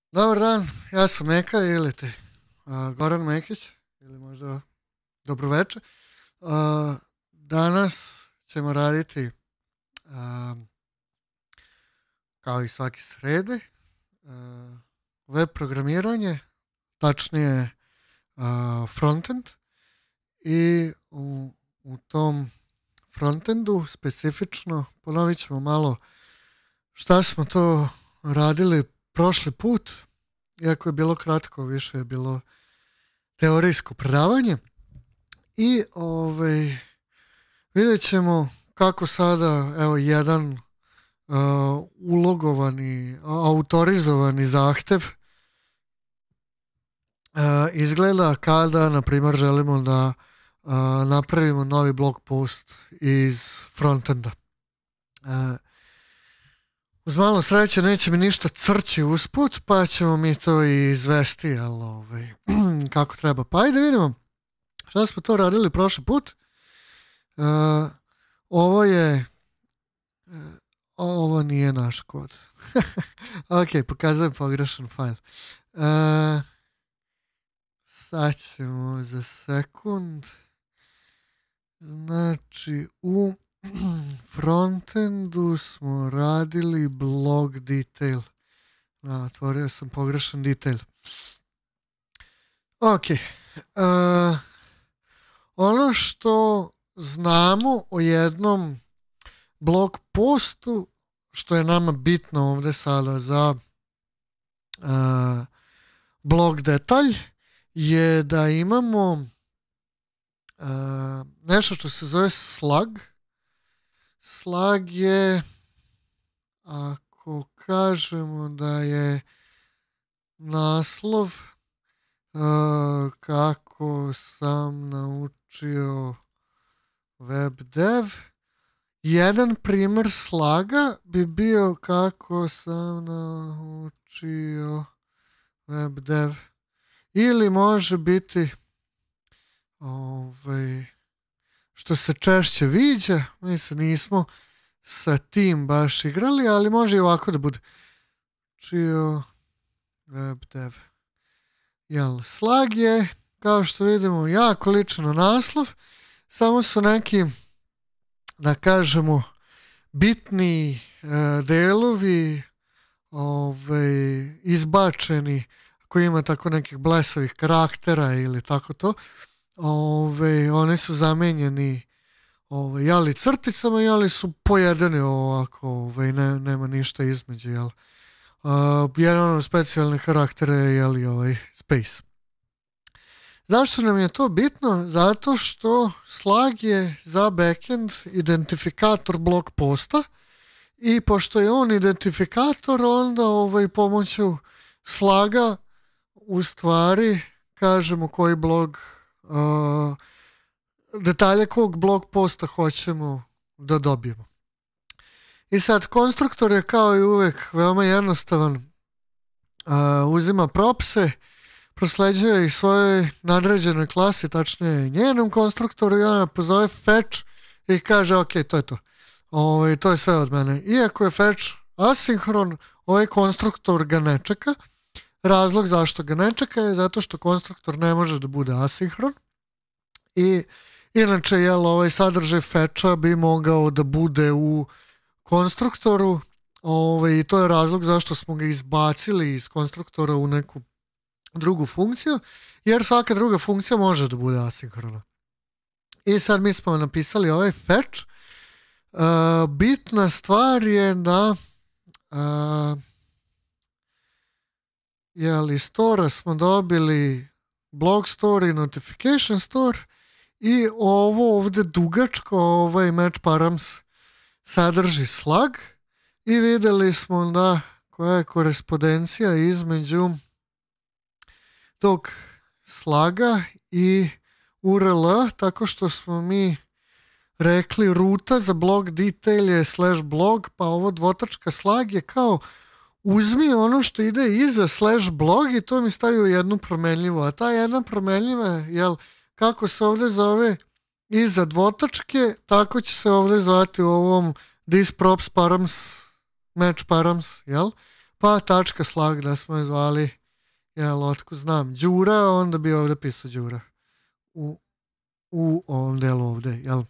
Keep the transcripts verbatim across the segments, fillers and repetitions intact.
Dobar dan, ja sam Meka ili ti a, Goran Mekić ili možda dobroveče. A, danas ćemo raditi a, kao i svake srede a, web programiranje, tačnije a, frontend i u, u tom frontendu specifično ponovit ćemo malo šta smo to radili prošli put, iako je bilo kratko, više je bilo teorijsko predavanje. I ovaj, vidjet ćemo kako sada evo, jedan uh, ulogovani, autorizovani zahtev uh, izgleda kada, na primjer, želimo da uh, napravimo novi blog post iz frontenda. Uh, Uz malo sreće neće mi ništa crći usput, pa ćemo mi to i izvesti, jel, ovaj, kako treba. Pa ajde vidimo šta smo to radili prošli put. Uh, ovo je... Uh, ovo nije naš kod. Ok, pokazujem pogrešan fajl. Uh, sad ćemo za sekund. Znači, u... frontendu smo radili blog detail. Da, otvorio sam pogrešan detail. Ok. Uh, ono što znamo o jednom blog postu, što je nama bitno ovdje sada za uh, blog detalj, je da imamo uh, nešto što se zove slug. Slug je, ako kažemo da je naslov uh, kako sam naučio web dev, jedan primjer slaga bi bio kako sam naučio web dev. Ili može biti ovaj... što se češće viđa, mi se nismo sa tim baš igrali, ali može i ovako da bude. Čio web dev. Jel, slug je, kao što vidimo, jako lično na naslov, samo su neki, da kažemo, bitni e, delovi ovaj, izbačeni, ako ima tako nekih blesavih karaktera ili tako to, Ove, oni su zamenjeni ove, jeli crticama, jeli su pojedeni ovako, ove, ne, nema ništa između, jel. Uh, jedan od specijalnih karaktera je jeli ovaj space. Zašto nam je to bitno? Zato što slug je za backend identifikator blog posta i pošto je on identifikator, onda ovaj, pomoću sluga u stvari kažemo koji blog Uh, detalje kog blog posta hoćemo da dobijemo. I sad, konstruktor je kao i uvek veoma jednostavan. Uh, uzima propse, prosleđuje ih svojoj nadređenoj klasi, tačnije njenom konstruktoru, i ona pozove fetch i kaže ok, to je to. Ovo, to je sve od mene. Iako je fetch asinhron, ovaj konstruktor ga ne čeka. Razlog zašto ga ne čeka je zato što konstruktor ne može da bude asinhron i inače jel, ovaj sadržaj fetcha bi mogao da bude u konstruktoru ovaj, i to je razlog zašto smo ga izbacili iz konstruktora u neku drugu funkciju, jer svaka druga funkcija može da bude asinhrona. I sad mi smo napisali ovaj fetch. Uh, bitna stvar je da uh, jel, iz stora smo dobili blog store i notification store i ovo ovdje dugačko, ovaj match params sadrži slug i vidjeli smo da koja je korespondencija između tog sluga i U R L, tako što smo mi rekli ruta za blog detail je slash blog, pa ovo dvotačka slug je kao uzmi ono što ide iza slash blog i to mi stavi u jednu promenljivu. A ta jedna promenljiva, jel, kako se ovdje zove iza dvotačke, tako će se ovdje zvati u ovom this props params, match params, jel? pa tačka slag da smo je zvali, jel, otko znam, Đura, onda bi ovde pisao Đura u, u ovom delu ovde, jel.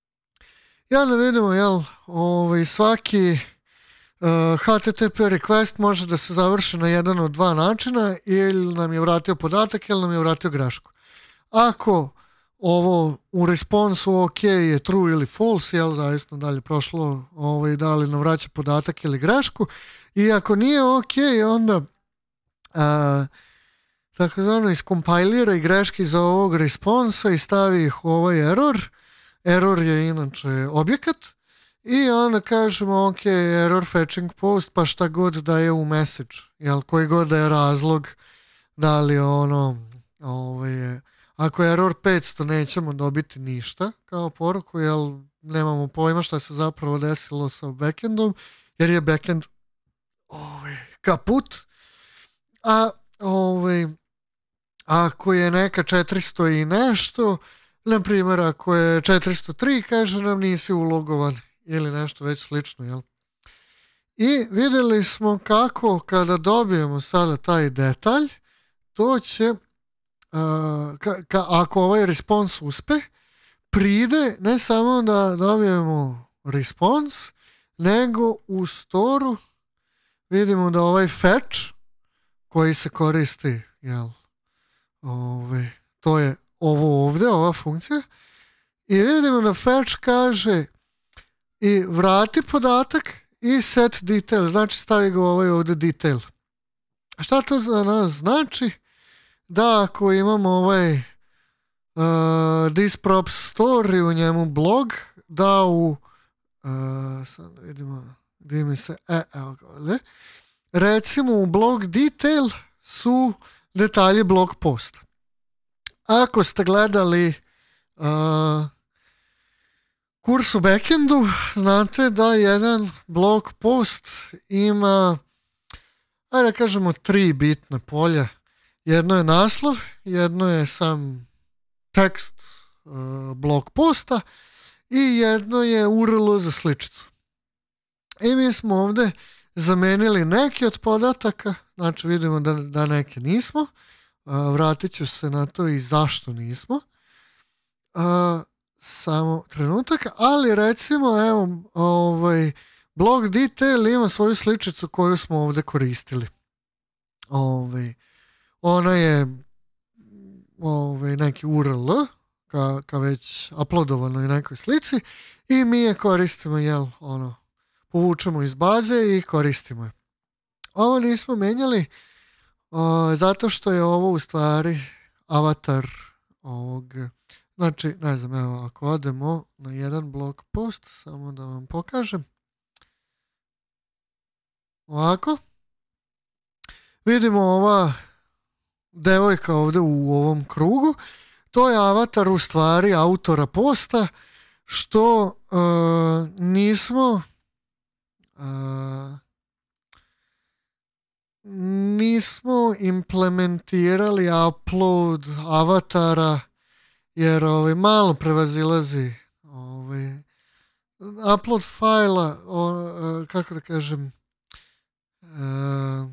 I onda vidimo, jel, ovaj, svaki uh, H T T P request može da se završi na jedan od dva načina, ili nam je vratio podatak ili nam je vratio grešku. Ako ovo u responsu ok je true ili false, jel, zavisno da li je prošlo, ovaj, da li nam vraća podatak ili grešku, i ako nije ok, onda uh, takozvano iskompajlira i greške za ovog responsa i stavi ih u ovaj error. Error je inače objekat i onda kažemo ok, error fetching post, pa šta god da je u message, jel, koji god da je razlog, da li ono, ovaj, ako je error petsto nećemo dobiti ništa kao poruku, jel, nemamo pojma šta se zapravo desilo sa backendom, jer je backend ovaj, kaput, a ovaj, ako je neka četiristo i nešto, na primjer, ako je četiristo tri, kaže nam nisi ulogovan ili nešto već slično, jel? I vidjeli smo kako kada dobijemo sada taj detalj, to će, uh, ka, ka, ako ovaj respons uspe, pride ne samo da dobijemo respons, nego u storu vidimo da ovaj fetch koji se koristi, jel, ove, to je ovo ovde, ova funkcija, i vidimo da fetch kaže i vrati podatak i set detail, znači stavi ga ovaj ovde detail. Šta to za nas znači? Da ako imamo ovaj uh, this props store i u njemu blog, da u uh, sad vidimo gdje mi se e, evo ga ovde, recimo u blog detail su detalji blog posta. Ako ste gledali uh, kurs u backendu, znate da jedan blog post ima, ajde da kažemo, tri bitna polja. Jedno je naslov, jedno je sam tekst uh, blog posta i jedno je U R L za sličicu. I mi smo ovde zamenili neke od podataka, znači vidimo da, da neke nismo. Uh, vratit ću se na to i zašto nismo. Uh, samo trenutak, ali recimo evo, ovaj, blog detail ima svoju sličicu koju smo ovde koristili. Ovaj, ona je ovaj, neki U R L ka, ka već uploadovanoj nekoj slici i mi je koristimo, jel, ono, povučemo iz baze i koristimo je. Ovo nismo menjali Uh, zato što je ovo u stvari avatar ovog, znači, ne znam, evo, ako odemo na jedan blog post, samo da vam pokažem, ovako, vidimo ova devojka ovde u ovom krugu, to je avatar u stvari autora posta, što uh, nismo uh, nismo implementirali upload avatara, jer ovaj, malo prevazilazi ovaj, upload fajla, o, kako da kažem, uh,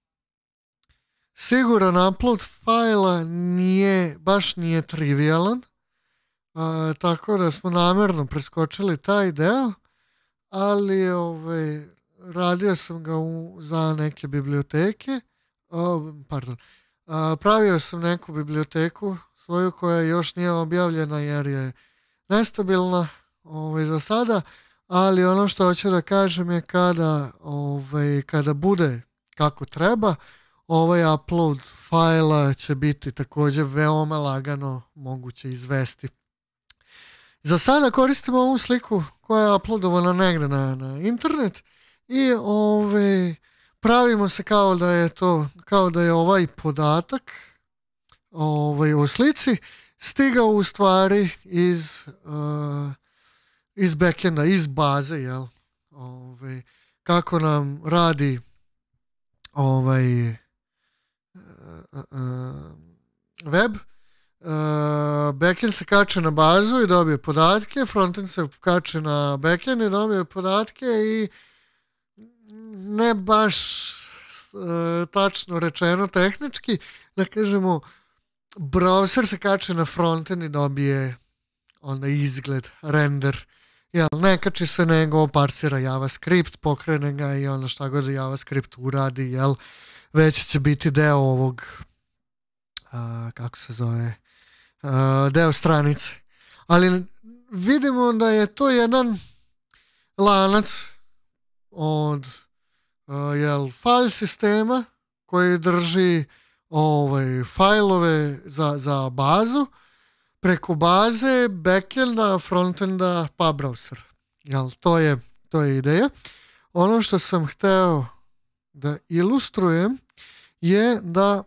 siguran upload fajla nije, baš nije trivialan, uh, tako da smo namjerno preskočili taj deo, ali ovaj, radio sam ga u, za neke biblioteke, oh, pardon, uh, pravio sam neku biblioteku svoju koja još nije objavljena jer je nestabilna ovaj, za sada, ali ono što hoću da kažem je kada, ovaj, kada bude kako treba, ovaj upload fajla će biti također veoma lagano moguće izvesti. Za sada koristimo ovu sliku koja je uploadovana negde na, na internet i ovaj, pravimo se kao da je to, kao da je ovaj podatak ovaj, o slici stigao u stvari iz, uh, iz backenda, iz baze, jel? Ovaj, kako nam radi ovaj uh, uh, web. Uh, backend se kače na bazu i dobije podatke, frontend se kače na backend i dobije podatke i ne baš uh, tačno rečeno tehnički, da kažemo, browser se kače na frontend i dobije onda izgled, render. Jel, ne kači se nego parsira JavaScript, pokrene ga i onda šta god JavaScript uradi, jel, već će biti deo ovog, uh, kako se zove, uh, deo stranice. Ali vidimo da je to jedan lanac od uh, jel, file sistema koji drži ovaj, fajlove za, za bazu, preko baze, backenda, frontenda, pa browser. Jel, to je, to je ideja. Ono što sam hteo da ilustrujem je da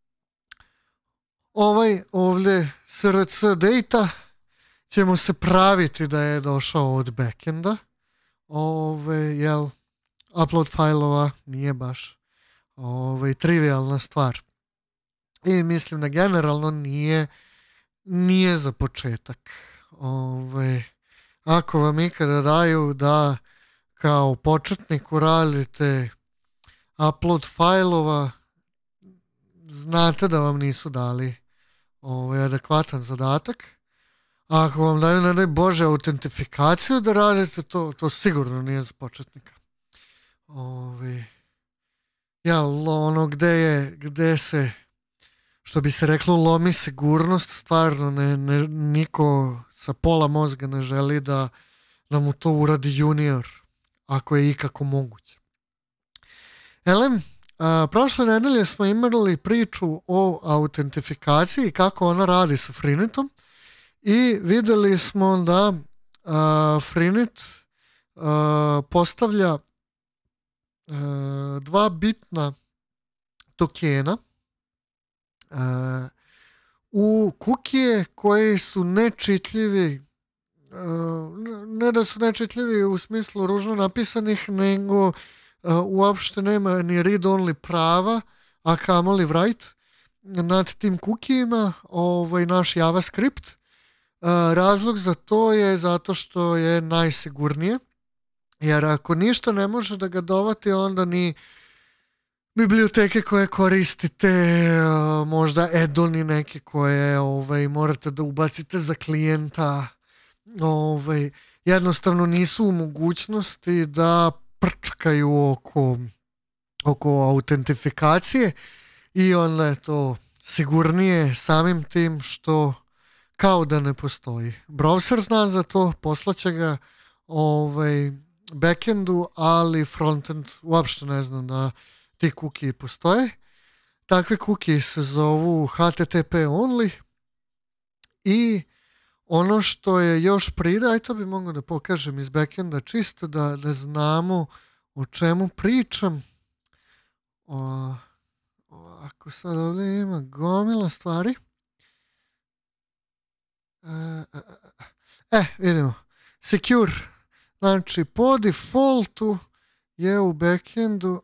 ovaj ovdje S R C data ćemo se praviti da je došao od backenda. Ove, jel, upload fajlova nije baš ove, trivialna stvar. I mislim da generalno nije nije za početak. Ove, ako vam ikada daju da kao početniku radite upload fajlova, znate da vam nisu dali ovaj, adekvatan zadatak. A ako vam daju, ne daj Bože, autentifikaciju da radite, to, to sigurno nije za početnika. Ove, jel, ono gde je, gde se, što bi se reklo, lomi sigurnost, stvarno ne, ne, niko sa pola mozga ne želi da, da mu to uradi junior, ako je ikako moguće. Elem, a, prošle nedelje smo imali priču o autentifikaciji, kako ona radi sa Freenitom, i videli smo da a, Freenit a, postavlja a, dva bitna tokena Uh, u kukije koji su nečitljivi, uh, ne da su nečitljivi u smislu ružno napisanih, nego uh, uopšte nema ni read-only prava, a kamoli write nad tim kukijima, ovaj naš JavaScript. Uh, razlog za to je zato što je najsigurnije, jer ako ništa ne može da ga dovati, onda ni biblioteke koje koristite, možda add-oni neke koje ovaj, morate da ubacite za klijenta, ovaj, jednostavno nisu u mogućnosti da prčkaju oko, oko autentifikacije i onda je to sigurnije samim tim što kao da ne postoji. Browser zna za to, poslaće ga ovaj, backendu, ali frontend uopšte ne zna da ti cookie postoje. Takve cookie se zovu H T T P only i ono što je još pride, aj to bi mogo da pokažem iz backenda čisto da, da znamo o čemu pričam. O, ovako sad ovdje ima gomila stvari. E, e, vidimo. Secure. Znači, po defaultu je u backendu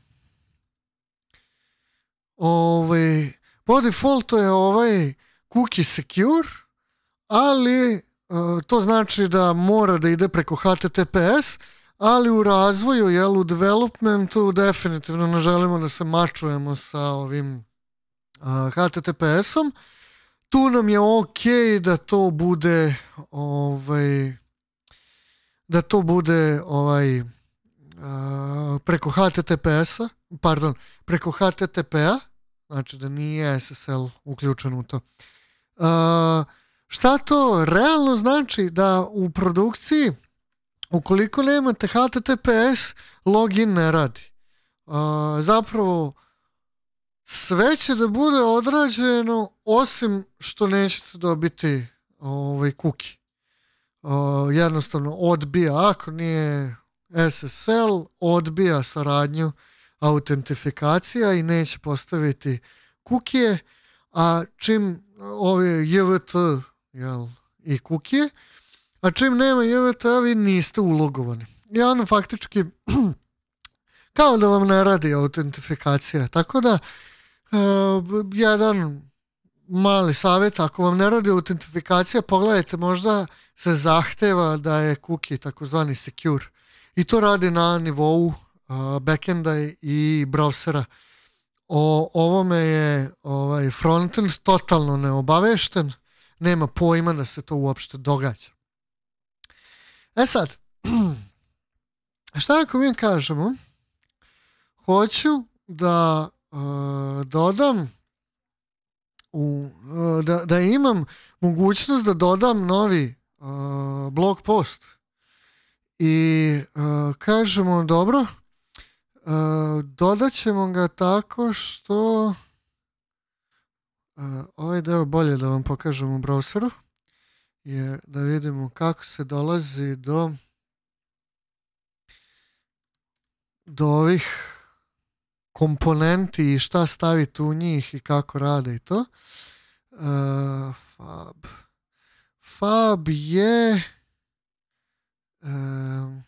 Ovaj, po defaultu je ovaj cookie secure, ali uh, to znači da mora da ide preko H T T P S, ali u razvoju, jel, u developmentu definitivno ne želimo da se mačujemo sa ovim uh, H T T P S-om. Tu nam je ok da to bude ovaj, da to bude ovaj, uh, preko H T T P S-a, pardon, preko H T T P-a, znači da nije S S L uključen u to. Uh, šta to realno znači? Da u produkciji, ukoliko nemate H T T P S, login ne radi. Uh, zapravo, sve će da bude odrađeno, osim što nećete dobiti ovaj cookie. Uh, jednostavno odbija, ako nije S S L, odbija saradnju autentifikacija i neće postaviti kukije, a čim ove J V T, jel, i kukije, a čim nema J V T, vi niste ulogovani. I ono faktički kao da vam ne radi autentifikacija. Tako da uh, jedan mali savjet, ako vam ne radi autentifikacija, pogledajte, možda se zahteva da je cookie takozvani secure. I to radi na nivou uh, backenda i browsera. O ovome je ovaj frontend totalno neobavešten, nema pojma da se to uopšte događa. E sad, šta ako mi kažemo, hoću da uh, dodam u, uh, da, da imam mogućnost da dodam novi uh, blog post i uh, kažemo dobro, Uh, dodat ćemo ga tako što uh, ovaj deo bolje da vam pokažem u browseru, jer da vidimo kako se dolazi do do ovih komponenti i šta staviti u njih i kako rade i to. Uh, fab. Fab je um,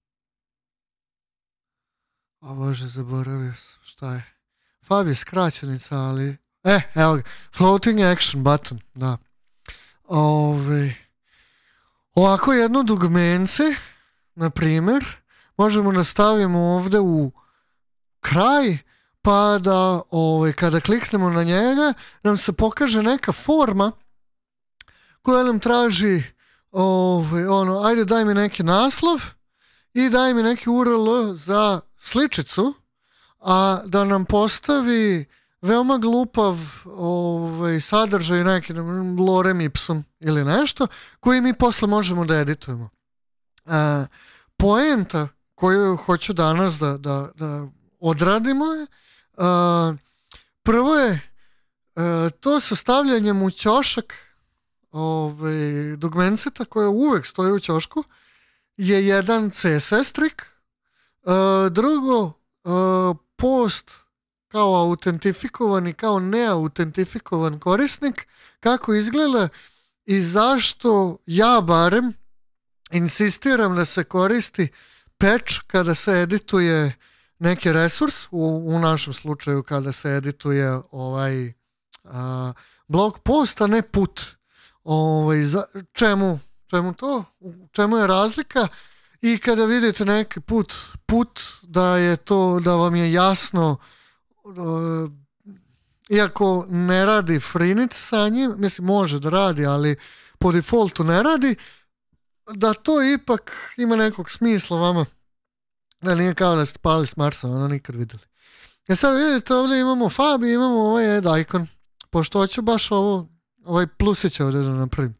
o Bože, zaboravio sam šta je. Fab je skraćenica, ali e, evo ga, floating action button, da. Ove, ovako jedno dugmence, na primjer, možemo da stavimo ovde u kraj, pa da ove, kada kliknemo na njega, nam se pokaže neka forma koja nam traži ove, ono, ajde daj mi neki naslov i daj mi neki U R L za sličicu, a da nam postavi veoma glupav ovaj, sadržaj, neki lorem ipsum ili nešto, koji mi posle možemo da editujemo. E, poenta koju hoću danas da, da, da odradimo je, a, prvo je a, to sa stavljanjem u ćošak ovaj, dugmenceta koja uvek stoji u ćošku je jedan C S S trik. A, drugo, a, post kao autentifikovan i kao neautentifikovan korisnik, kako izgleda i zašto ja barem insistiram da se koristi patch kada se edituje neki resurs, u, u našem slučaju kada se edituje ovaj a, blog post, a ne put. Ovaj, za, čemu, čemu to? U čemu je razlika? I kada vidite neki put, put da je to, da vam je jasno, uh, iako ne radi Freenet sa njim, mislim može da radi, ali po defaultu ne radi, da to ipak ima nekog smisla vama. Da nije kao da ste pali s Marsa, ono nikad videli. E sad vidite, ovdje imamo fab i imamo ovaj add icon. Pošto hoću baš ovo, ovaj plusić ovdje da napravim.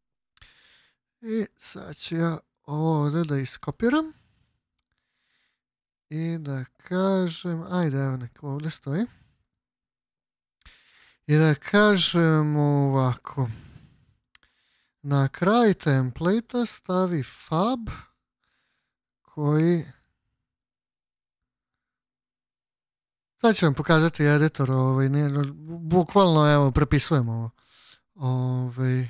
I sad ću ja ovo ovdje da iskopiram. I da kažem, ajde evo neko ovdje stoji. I da kažem ovako. Na kraj template stavi fab koji... Sad ću vam pokazati editor, ovaj, nije, bukvalno evo prepisujemo ovo. Ovaj.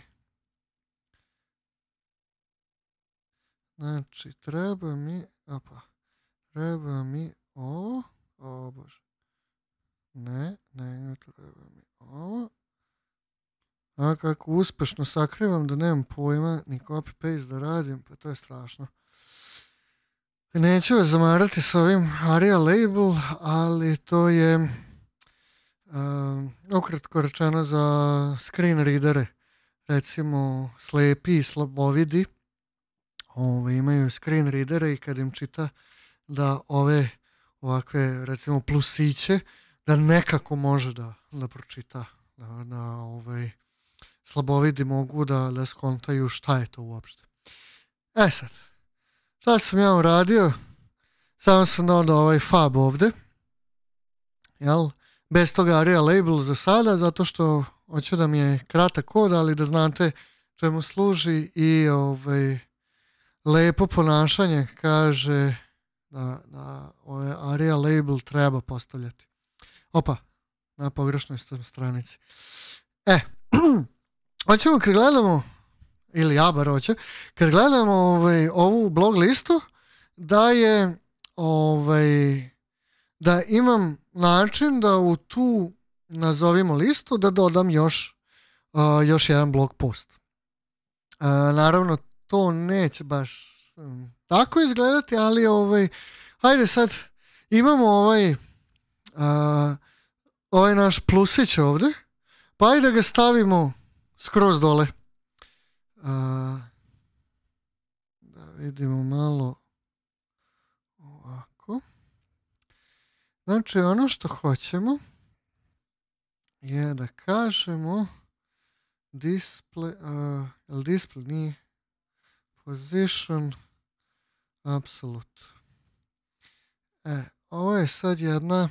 Znači treba mi, opa, treba mi ovo, o bože, ne, ne, treba mi ovo. A kako uspešno sakrivam da nemam pojma ni copy paste da radim, pa to je strašno. Neću vas zamarati s ovim aria label, ali to je uh, ukratko rečeno za screen readere. Recimo slepi i slabovidi ove, imaju screen readere i kad im čita da ove ovakve recimo plusiće da nekako može da, da pročita, da, da ovaj, slabovidi mogu da, da skontaju šta je to uopšte. E sad, šta sam ja uradio? Samo sam dodao ovaj fab ovde. Jel? Bez toga aria label za sada, zato što hoću da mi je kratak kod, ali da znate čemu služi i ovaj, lepo ponašanje kaže da, da ovaj aria label treba postavljati. Opa, na pogrešnoj stranici. E, hoćemo kad gledamo ili ja bar hoće, kad gledamo ovaj, ovu blog listu, da je ovaj, da imam način da u tu nazovimo listu da dodam još, uh, još jedan blog post. Uh, naravno, to neće baš um, tako izgledati, ali ovaj, hajde sad imamo ovaj, a, ovaj naš plusić ovdje, pa ajde da ga stavimo skroz dole. A, da vidimo malo ovako. Znači ono što hoćemo je da kažemo display, uh, ili display nije position absolute. E, ovo je sad jedna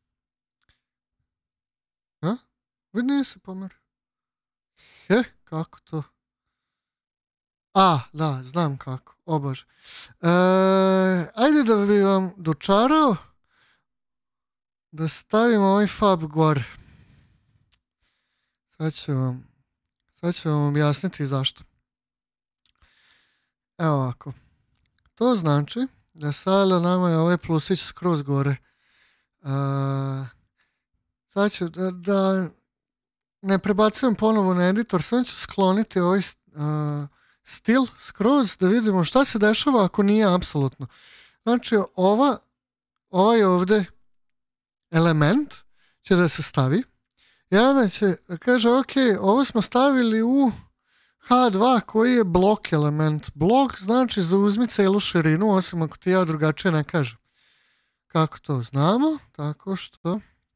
a? Vidi nije se pomer. He, kako to? A, da, znam kako. O Bože. E, ajde da bi vam dočarao da stavimo ovaj fab gore. Sad ću vam, sad ću vam objasniti zašto. Evo ovako. To znači da sada nama je ovaj plusić skroz gore. Uh, sad ću da, da ne prebacujem ponovo na editor, sad ću skloniti ovaj uh, stil skroz da vidimo šta se dešava ako nije apsolutno. Znači ova, ovaj ovdje element će da se stavi i onda će da kaže ok, ovo smo stavili u ha dva koji je blok element. Blok znači zauzmi celu širinu, osim ako ti ja drugačije ne kažem. Kako to znamo? Tako što...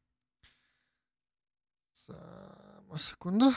Samo sekunda.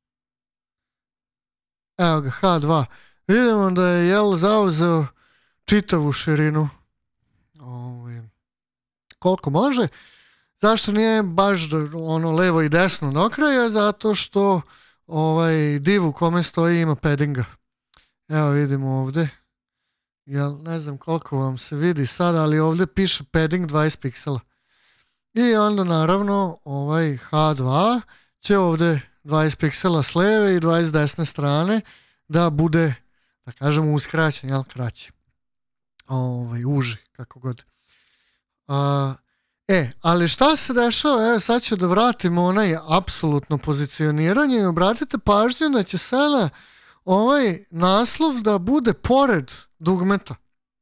Evo ga, ha dva. Vidimo da je jel zauzeo čitavu širinu. Ovaj, koliko može. Zašto nije baš ono levo i desno do kraja? Zato što ovaj div u kome stoji ima paddinga. Evo vidimo ovdje. Ja ne znam koliko vam se vidi sad, ali ovdje piše padding dvadeset piksela. I onda naravno ovaj ha dva će ovdje dvadeset piksela s leve i dvadeset s desne strane da bude, da kažemo, uskraćen, jel, kraći. Ovaj, uži, kako god. A, e, ali šta se dešava? Evo sad ću da vratimo onaj apsolutno pozicioniranje i obratite pažnju da će sada ovaj naslov da bude pored dugmeta.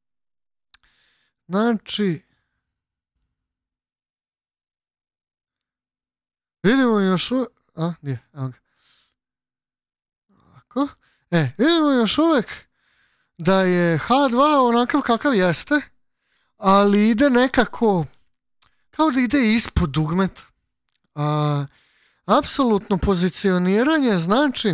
Znači, vidimo još uvijek, a, nije, evo ga. Ovako. E, vidimo još uvijek da je ha dva onakav kakav jeste, ali ide nekako, kao da ide ispod dugmeta. A, apsolutno pozicioniranje znači,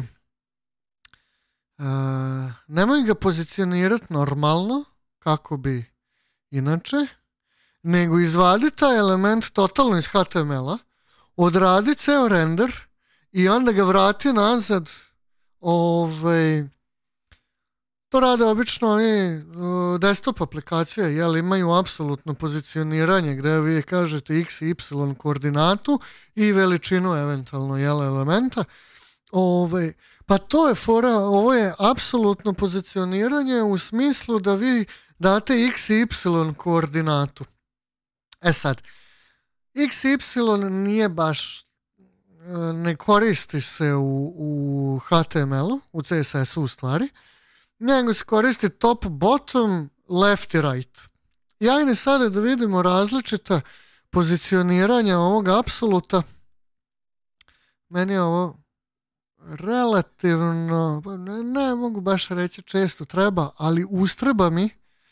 a, nemoj ga pozicionirati normalno, kako bi inače, nego izvadi taj element totalno iz ha te em el-a, odradi ceo render i onda ga vrati nazad. Ovaj, to rade obično oni desktop aplikacije, jel, imaju apsolutno pozicioniranje gdje vi kažete x i y koordinatu i veličinu eventualno, jel, elementa. Ovaj, pa to je fora, ovo je apsolutno pozicioniranje u smislu da vi date x i y koordinatu. E sad, x i y nije baš, ne koristi se u, u ha te em el-u, u ce es es-u u stvari, nego se koristi top, bottom, left i right. I ajde sada da vidimo različita pozicioniranja ovog apsoluta. Meni je ovo relativno, ne, ne mogu baš reći često treba, ali ustreba mi.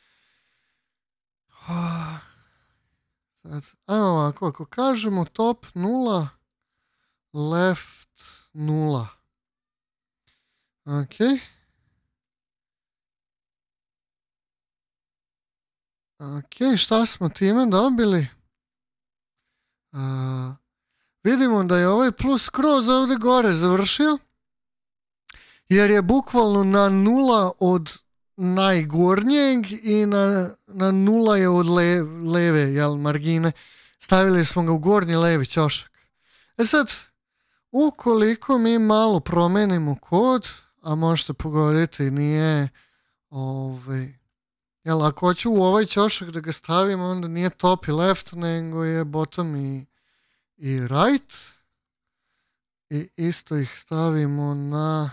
Sad, ajmo ovako, ako kažemo top nula, left nula. Ok. Ok, šta smo time dobili? Uh, vidimo da je ovaj plus skroz ovdje gore završio, jer je bukvalno na nula od najgornjeg i na, na nula je od le, leve, jel, margine. Stavili smo ga u gornji levi ćošak. E sad, ukoliko mi malo promenimo kod, a možete pogoditi, nije ovaj, jel, ako hoću u ovaj ćošak da ga stavimo, onda nije top i left, nego je bottom i, i right. I isto ih stavimo na,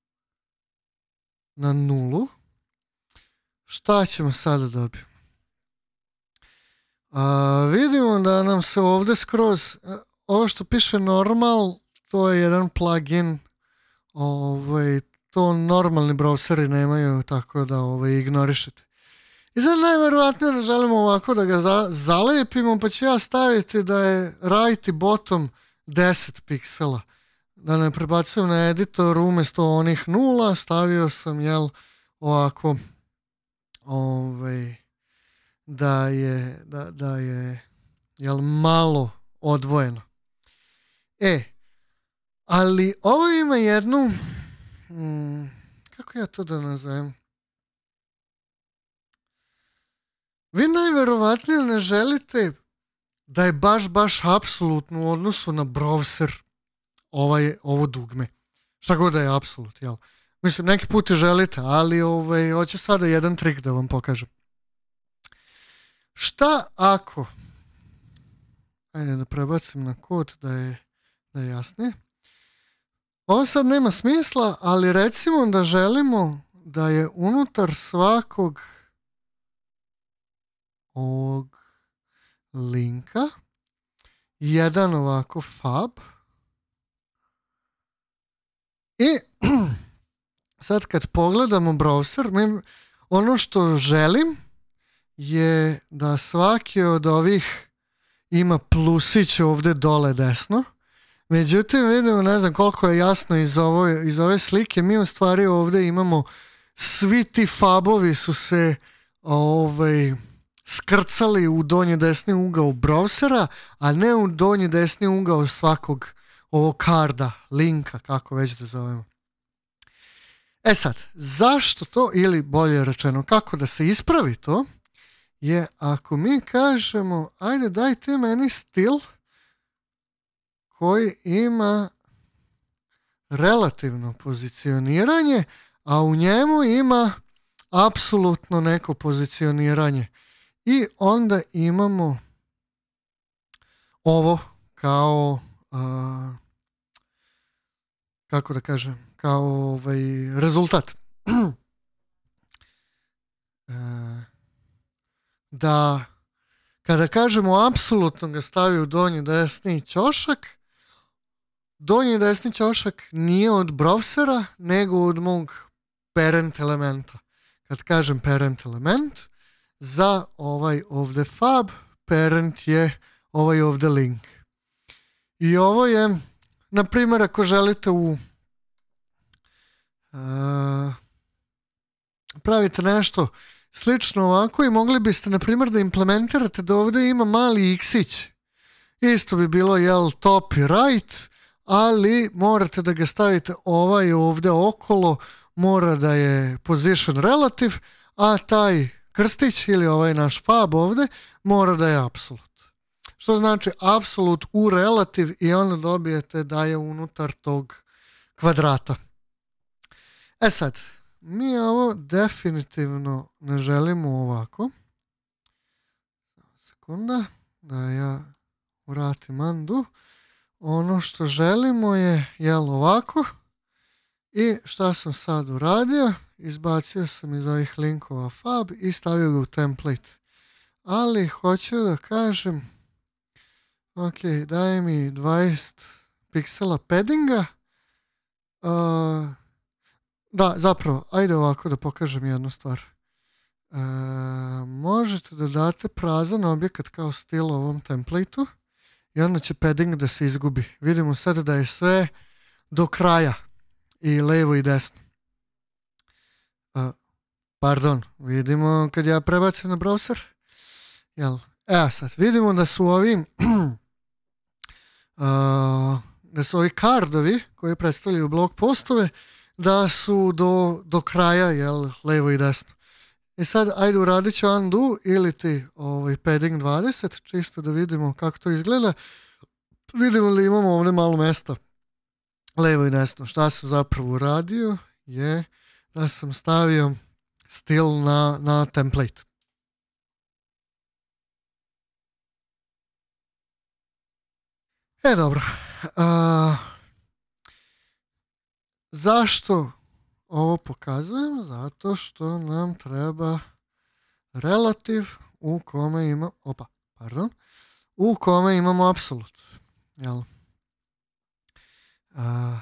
na nulu. Šta ćemo sada dobiti? A, vidimo da nam se ovdje skroz, ovo što piše normal, to je jedan plugin, ovaj, to normalni browseri nemaju, tako da ovaj, ignorišete. I sad najverovatnije da želimo ovako da ga za, zalepimo, pa ću ja staviti da je right i bottom deset piksela. Da ne prebacujem na editor, umjesto onih nula, stavio sam, jel, ovako, ovaj, da je, da, da je, jel, malo odvojeno. E, ali ovo ima jednu, hmm, kako ja to da nazovem? Vi najverovatnije ne želite da je baš, baš apsolutno u odnosu na browser ovaj, ovo dugme. Šta god da je apsolut, jel? Mislim, neki put i želite, ali ovaj, hoće sada jedan trik da vam pokažem. Šta ako, ajde da prebacim na kod da je, da je jasnije. Ovo sad nema smisla, ali recimo da želimo da je unutar svakog ovog linka jedan ovako fab i sad kad pogledamo browser, mi, ono što želim je da svaki od ovih ima plusić ovdje dole desno. Međutim, vidimo, ne znam koliko je jasno iz, ovo, iz ove slike, mi u stvari ovdje imamo, svi ti fabovi su se ovaj, skrcali u donji desni ugao browsera, a ne u donji desni ugao svakog ovog karda, linka, kako već da zovemo. E sad, zašto to, ili bolje rečeno, kako da se ispravi to, je ako mi kažemo, ajde daj ti meni stil koji ima relativno pozicioniranje, a u njemu ima apsolutno neko pozicioniranje. I onda imamo ovo kao, a, kako da kažem, kao ovaj rezultat. e, da kada kažemo apsolutno ga stavi u donji desni ćošak, donji desni ćošak nije od browsera, nego od mog parent elementa. Kad kažem parent element, za ovaj ovdje fab, parent je ovaj ovdje link. I ovo je, na primjer, ako želite u uh, pravite nešto slično ovako i mogli biste, na primjer, da implementirate da ovdje ima mali x-ić. Isto bi bilo, jel, top i right, ali morate da ga stavite ovaj ovdje okolo, mora da je position relative, a taj krstić ili ovaj naš fab ovdje mora da je absolut. Što znači absolut u relative i onda dobijete da je unutar tog kvadrata. E sad, mi ovo definitivno ne želimo ovako. Sekunda, da ja vratim undo. Ono što želimo je, jel, ovako. I šta sam sad uradio? Izbacio sam iz ovih linkova fab i stavio ga u template. Ali hoću da kažem, ok, daj mi dvadeset piksela paddinga. Uh, da, zapravo, ajde ovako da pokažem jednu stvar. Uh, možete da date prazan objekat kao stil ovom templateu i onda će padding da se izgubi. Vidimo sad da je sve do kraja. I levo i desno. Uh, pardon, vidimo kad ja prebacim na browser. Jel? Evo sad, vidimo da su ovi uh, da su ovi kardovi koji predstavljaju blog postove, da su do, do kraja, jel, levo i desno. I sad, ajde uradit ću undo ili ti ovaj, padding dvadeset, čisto da vidimo kako to izgleda. Vidimo li imamo ovdje malo mesta levo i desno. Šta sam zapravo uradio je da sam stavio stil na, na template. E, dobro. A, zašto ovo pokazujem? Zato što nam treba relativ u kome ima, opa, pardon, u kome imamo apsolut. Jel? A,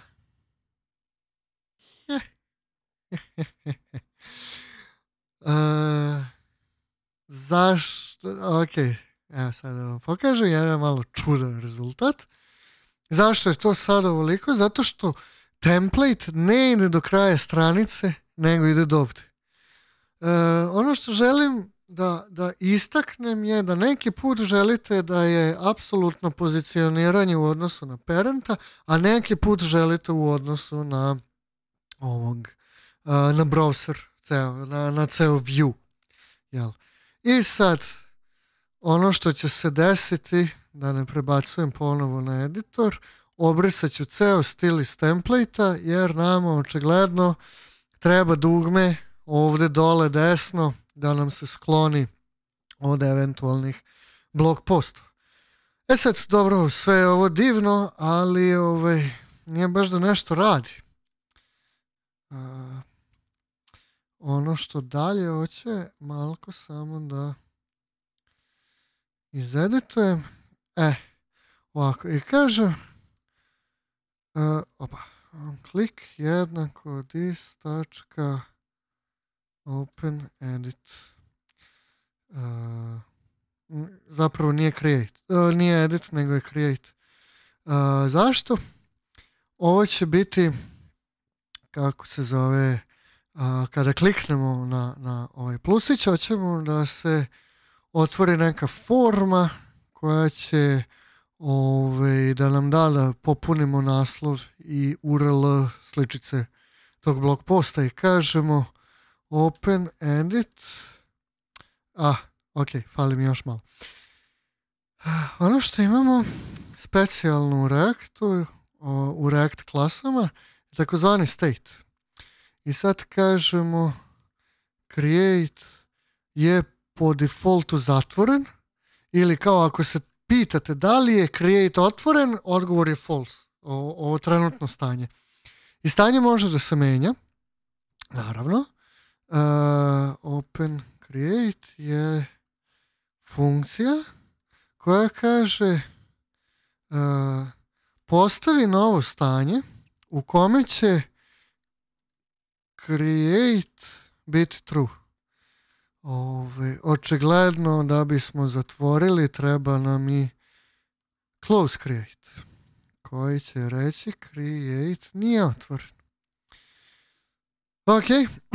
a, zašto, ok, evo sad da vam pokažem jedan malo čudan rezultat. Zašto je to sad ovoliko? Zato što template ne ide do kraja stranice, nego ide do ovdje. E, ono što želim da, da istaknem je da neki put želite da je apsolutno pozicioniranje u odnosu na parenta, a neki put želite u odnosu na ovog, na browser, ceo, na, na ceo view. Jel? I sad, ono što će se desiti, da ne prebacujem ponovo na editor, obrisat ću ceo stil iz template-a, jer nama očigledno treba dugme ovdje dole desno da nam se skloni od eventualnih blog postova. E sad, dobro, sve je ovo divno, ali ovaj, nije baš da nešto radi. Uh, ono što dalje hoće, malko samo da izeditujem. E, ovako, i kažem, uh, opa, klik jednako this tačka open edit. Uh, zapravo nije create, uh, nije edit, nego je create. Uh, zašto? Ovo će biti, kako se zove, uh, kada kliknemo na, na ovaj plusić, hoćemo da se otvori neka forma koja će ovaj, da nam da da popunimo naslov i U R L sličice tog blog posta i kažemo open edit. Ah, ok, fali mi još malo. Ono što imamo specijalno u Reactu, u React klasama, je takozvani state. I sad kažemo create je po defaultu zatvoren, ili kao ako se pitate da li je create otvoren, odgovor je false, o, ovo trenutno stanje. I stanje može da se menja, naravno. Uh, open create je funkcija koja kaže uh, postavi novo stanje u kome će create biti true. Ove, očigledno da bismo zatvorili treba nam i close create koji će reći create nije otvoren. Ok.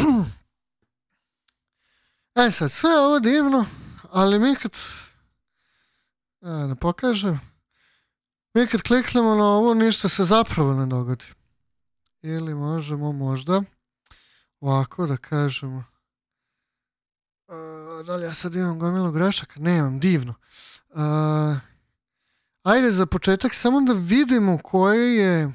E sad, sve ovo divno, ali mi kad e, ne pokažem, mi kad kliknemo na ovo, ništa se zapravo ne dogodi. Ili možemo možda ovako da kažemo, uh, da li ja sad imam gomilu grešaka? Nemam, divno. Uh, ajde za početak samo da vidimo koje je,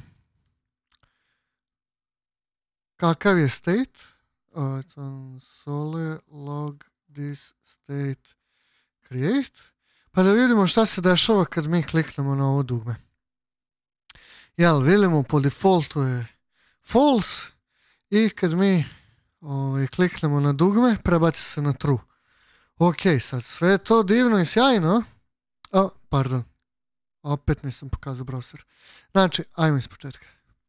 kakav je state. Uh, console log this state create. Pa da vidimo šta se dešava kad mi kliknemo na ovo dugme. Jel, vidimo po defaultu je false i kad mi ovaj, kliknemo na dugme, prebaci se na true. Ok, sad sve je to divno i sjajno. O, pardon. Opet nisam pokazao browser. Znači, ajmo iz početka.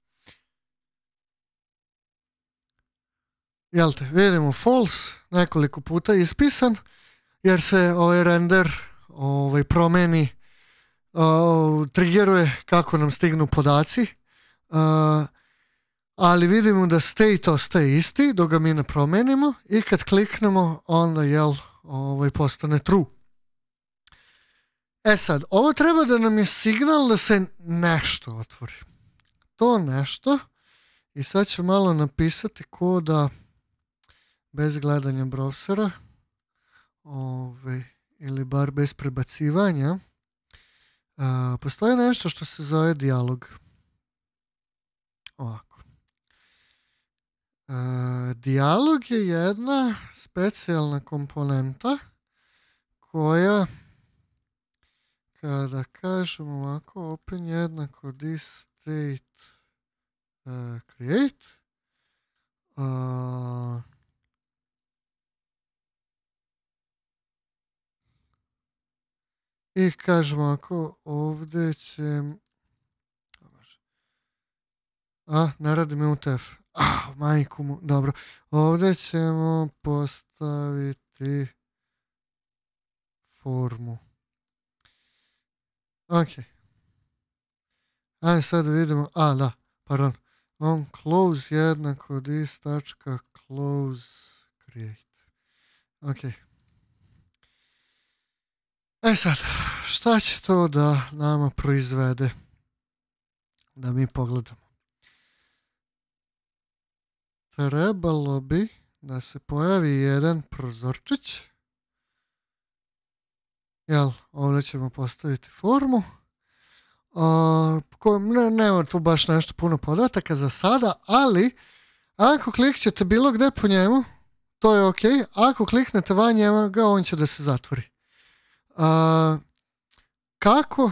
Jel te, vidimo false, nekoliko puta ispisan, jer se ovaj render ovaj, promeni, uh, triggeruje kako nam stignu podaci, uh, ali vidimo da state ostaje isti dok ga mi ne promenimo i kad kliknemo onda jel ovaj, postane true. E sad, ovo treba da nam je signal da se nešto otvori. To nešto, i sad ću malo napisati koda bez gledanja browsera, ovaj, ili bar bez prebacivanja. Uh, postoji nešto što se zove dijalog. Ovako. Uh, dijalog je jedna specijalna komponenta koja, kada kažemo ovako, open jednako this state uh, create, uh, I kažemo ako ovdje će... A, ne radi mi U T F. A, majku mu, dobro. Ovdje ćemo postaviti formu. Ok. Ajde sad vidimo, a da, pardon. On close jednako this.close create. Ok. E sad, šta će to da nama proizvede? Da mi pogledamo. Trebalo bi da se pojavi jedan prozorčić. Jel, ovdje ćemo postaviti formu. Uh, ko, ne, nema tu baš nešto puno podataka za sada, ali ako klikćete bilo gde po njemu, to je ok. Ako kliknete van njega, on će da se zatvori. Uh, kako?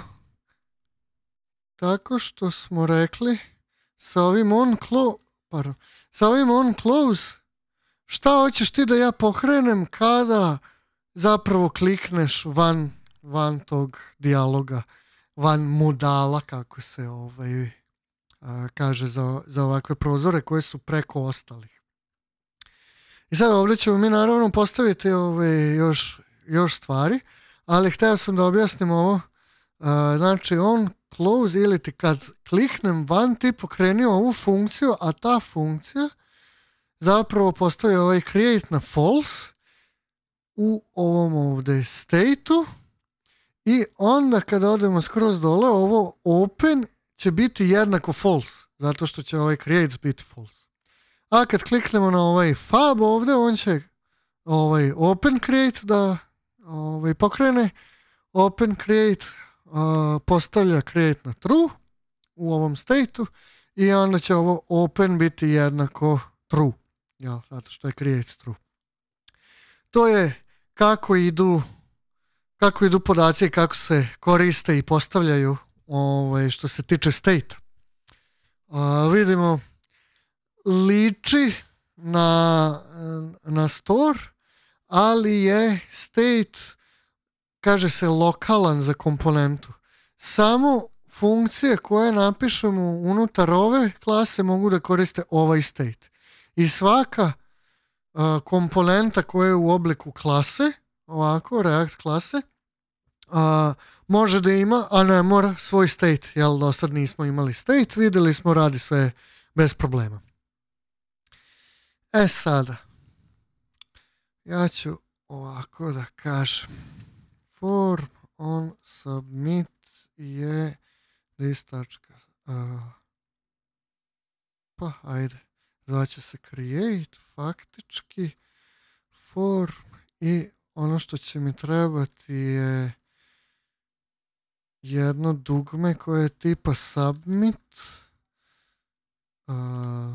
Tako što smo rekli sa ovim on close, pardon, sa ovim on close, šta hoćeš ti da ja pokrenem kada zapravo klikneš van, van tog dijaloga, van modala, kako se ovaj, a, kaže za, za ovakve prozore koje su preko ostalih. I sad ovdje ćemo mi naravno postaviti ovaj, još, još stvari, ali htio sam da objasnim ovo. A, znači on close ili ti kad kliknem van ti pokreni ovu funkciju, a ta funkcija zapravo postavi ovaj create na false u ovom ovdje state-u i onda kada odemo skroz dole ovo open će biti jednako false zato što će ovaj create biti false. A kad kliknemo na ovaj fab ovdje on će ovaj open create da ovaj pokrene, open create uh, postavlja create na true u ovom state-u i onda će ovo open biti jednako true. Ja, zato što je create true. To je kako idu kako idu podaci i kako se koriste i postavljaju ovaj, što se tiče state. Uh, vidimo liči na, na store, ali je state, kaže se lokalan za komponentu. Samo funkcije koje napišemo unutar ove klase mogu da koriste ovaj state. I svaka uh, komponenta koja je u obliku klase, ovako, React klase, uh, može da ima, a ne mora svoj state, jel do sad nismo imali state, vidjeli smo radi sve bez problema. E sada, ja ću ovako da kažem, form on submit je this.tačka, uh, pa ajde, zvaće se create, faktički, form i ono što će mi trebati je jedno dugme koje je tipa submit, uh,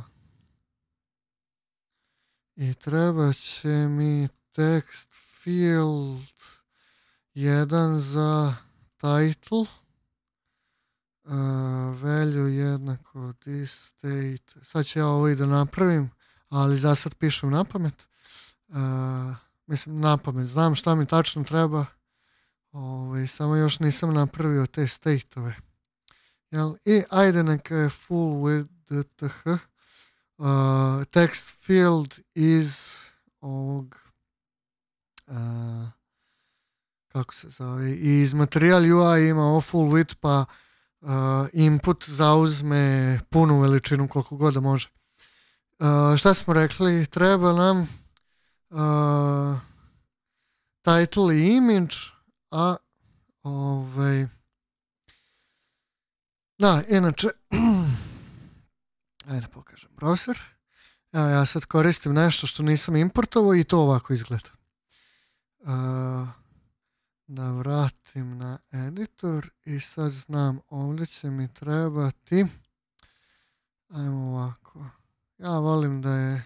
i treba će mi text field jedan za title, uh, value jednako this state, sad ću ja ovo i da napravim, ali za sad pišem na pamet, uh, mislim na pamet, znam šta mi tačno treba, ovaj, samo još nisam napravio te state-ove. Jel? I ajde neka je full with th. Uh, text field iz ovog uh, kako se zove, iz material U I ima ovo full width pa uh, input zauzme punu veličinu koliko god da može. Uh, šta smo rekli? Treba nam uh, title i image, a ovaj da, inače ajde pokažem browser. Evo ja sad koristim nešto što nisam importovao i to ovako izgleda. Uh, da vratim na editor i sad znam ovdje će mi trebati, ajmo ovako, ja volim da je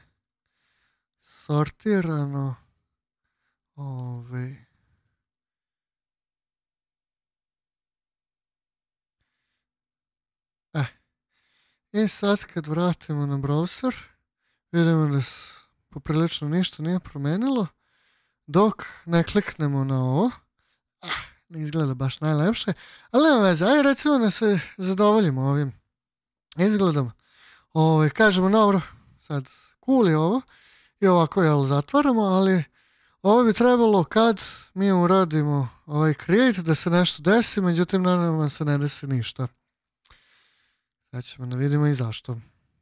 sortirano ovaj e i sad kad vratimo na browser vidimo da se poprilično ništa nije promenilo dok ne kliknemo na ovo. Ah, ne izgleda baš najlepše, ali nema veze, aj recimo da se zadovoljimo ovim izgledom. Ove, kažemo, dobro, sad cool je ovo i ovako jel zatvaramo, ali ovo bi trebalo kad mi uradimo ovaj create da se nešto desi, međutim na nama se ne desi ništa. Sad ćemo da vidimo i zašto.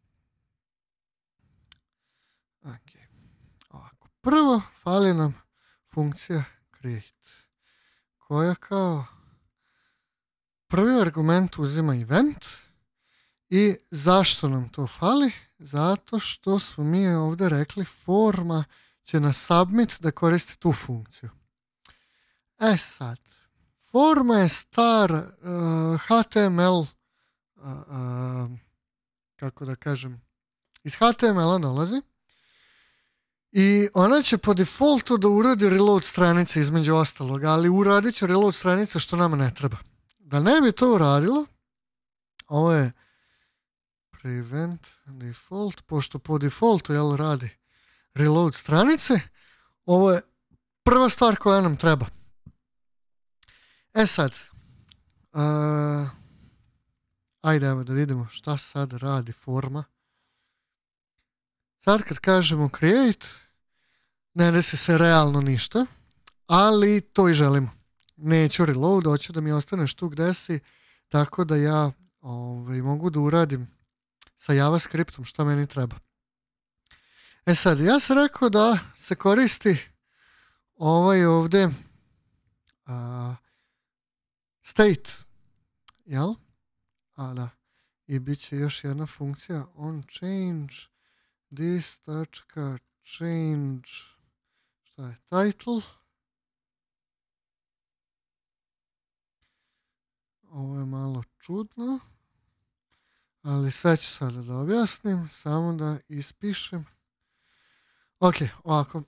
Okay. Ovako. Prvo fali nam funkcija create koja kao prvi argument uzima event. I zašto nam to fali? Zato što smo mi ovdje rekli forma će na submit da koristi tu funkciju. E sad, forma je star uh, H T M L, uh, uh, kako da kažem, iz H T M L-a dolazi i ona će po defaultu da uradi reload stranice između ostalog, ali uradit će reload stranice što nama ne treba. Da ne bi to uradilo, ovo je prevent default, pošto po defaultu jel, radi reload stranice, ovo je prva stvar koja nam treba. E sad, uh, ajde evo da vidimo šta sad radi forma. Sad kad kažemo create, ne desi se realno ništa, ali to i želimo. Neću reload, hoću da mi ostaneš tu gde si, tako da ja ovaj, mogu da uradim sa JavaScriptom šta meni treba. E sad, ja sam rekao da se koristi ovaj ovdje uh, state, jel? A da, i bit će još jedna funkcija on change this.change šta je title. Ovo je malo čudno, ali sve ću sada da objasnim, samo da ispišem. Ok, ovako.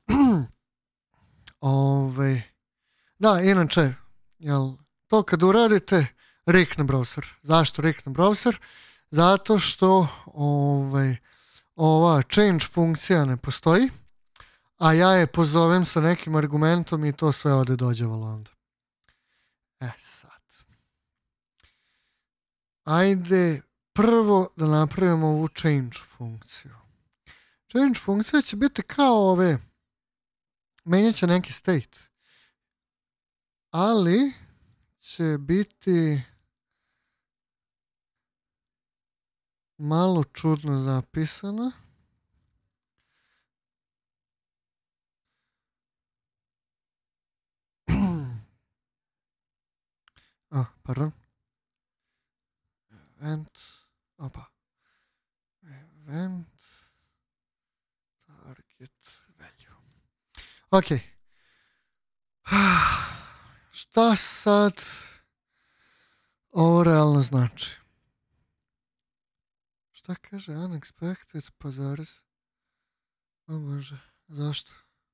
Ove, da, inače, jel, to kad uradite, rikne browser. Zašto rikne browser? Zato što ove, ova change funkcija ne postoji, a ja je pozovem sa nekim argumentom i to sve ode dođevalo onda. E sad. Ajde prvo da napravimo ovu change funkciju. Change funkcija će biti kao ove, menjat će neki state, ali će biti malo čudno zapisana. A, pardon. Event, opa, event, target value. Ok. Šta sad ovo realno znači? Šta kaže unexpected, pa zarez? O Bože, zašto?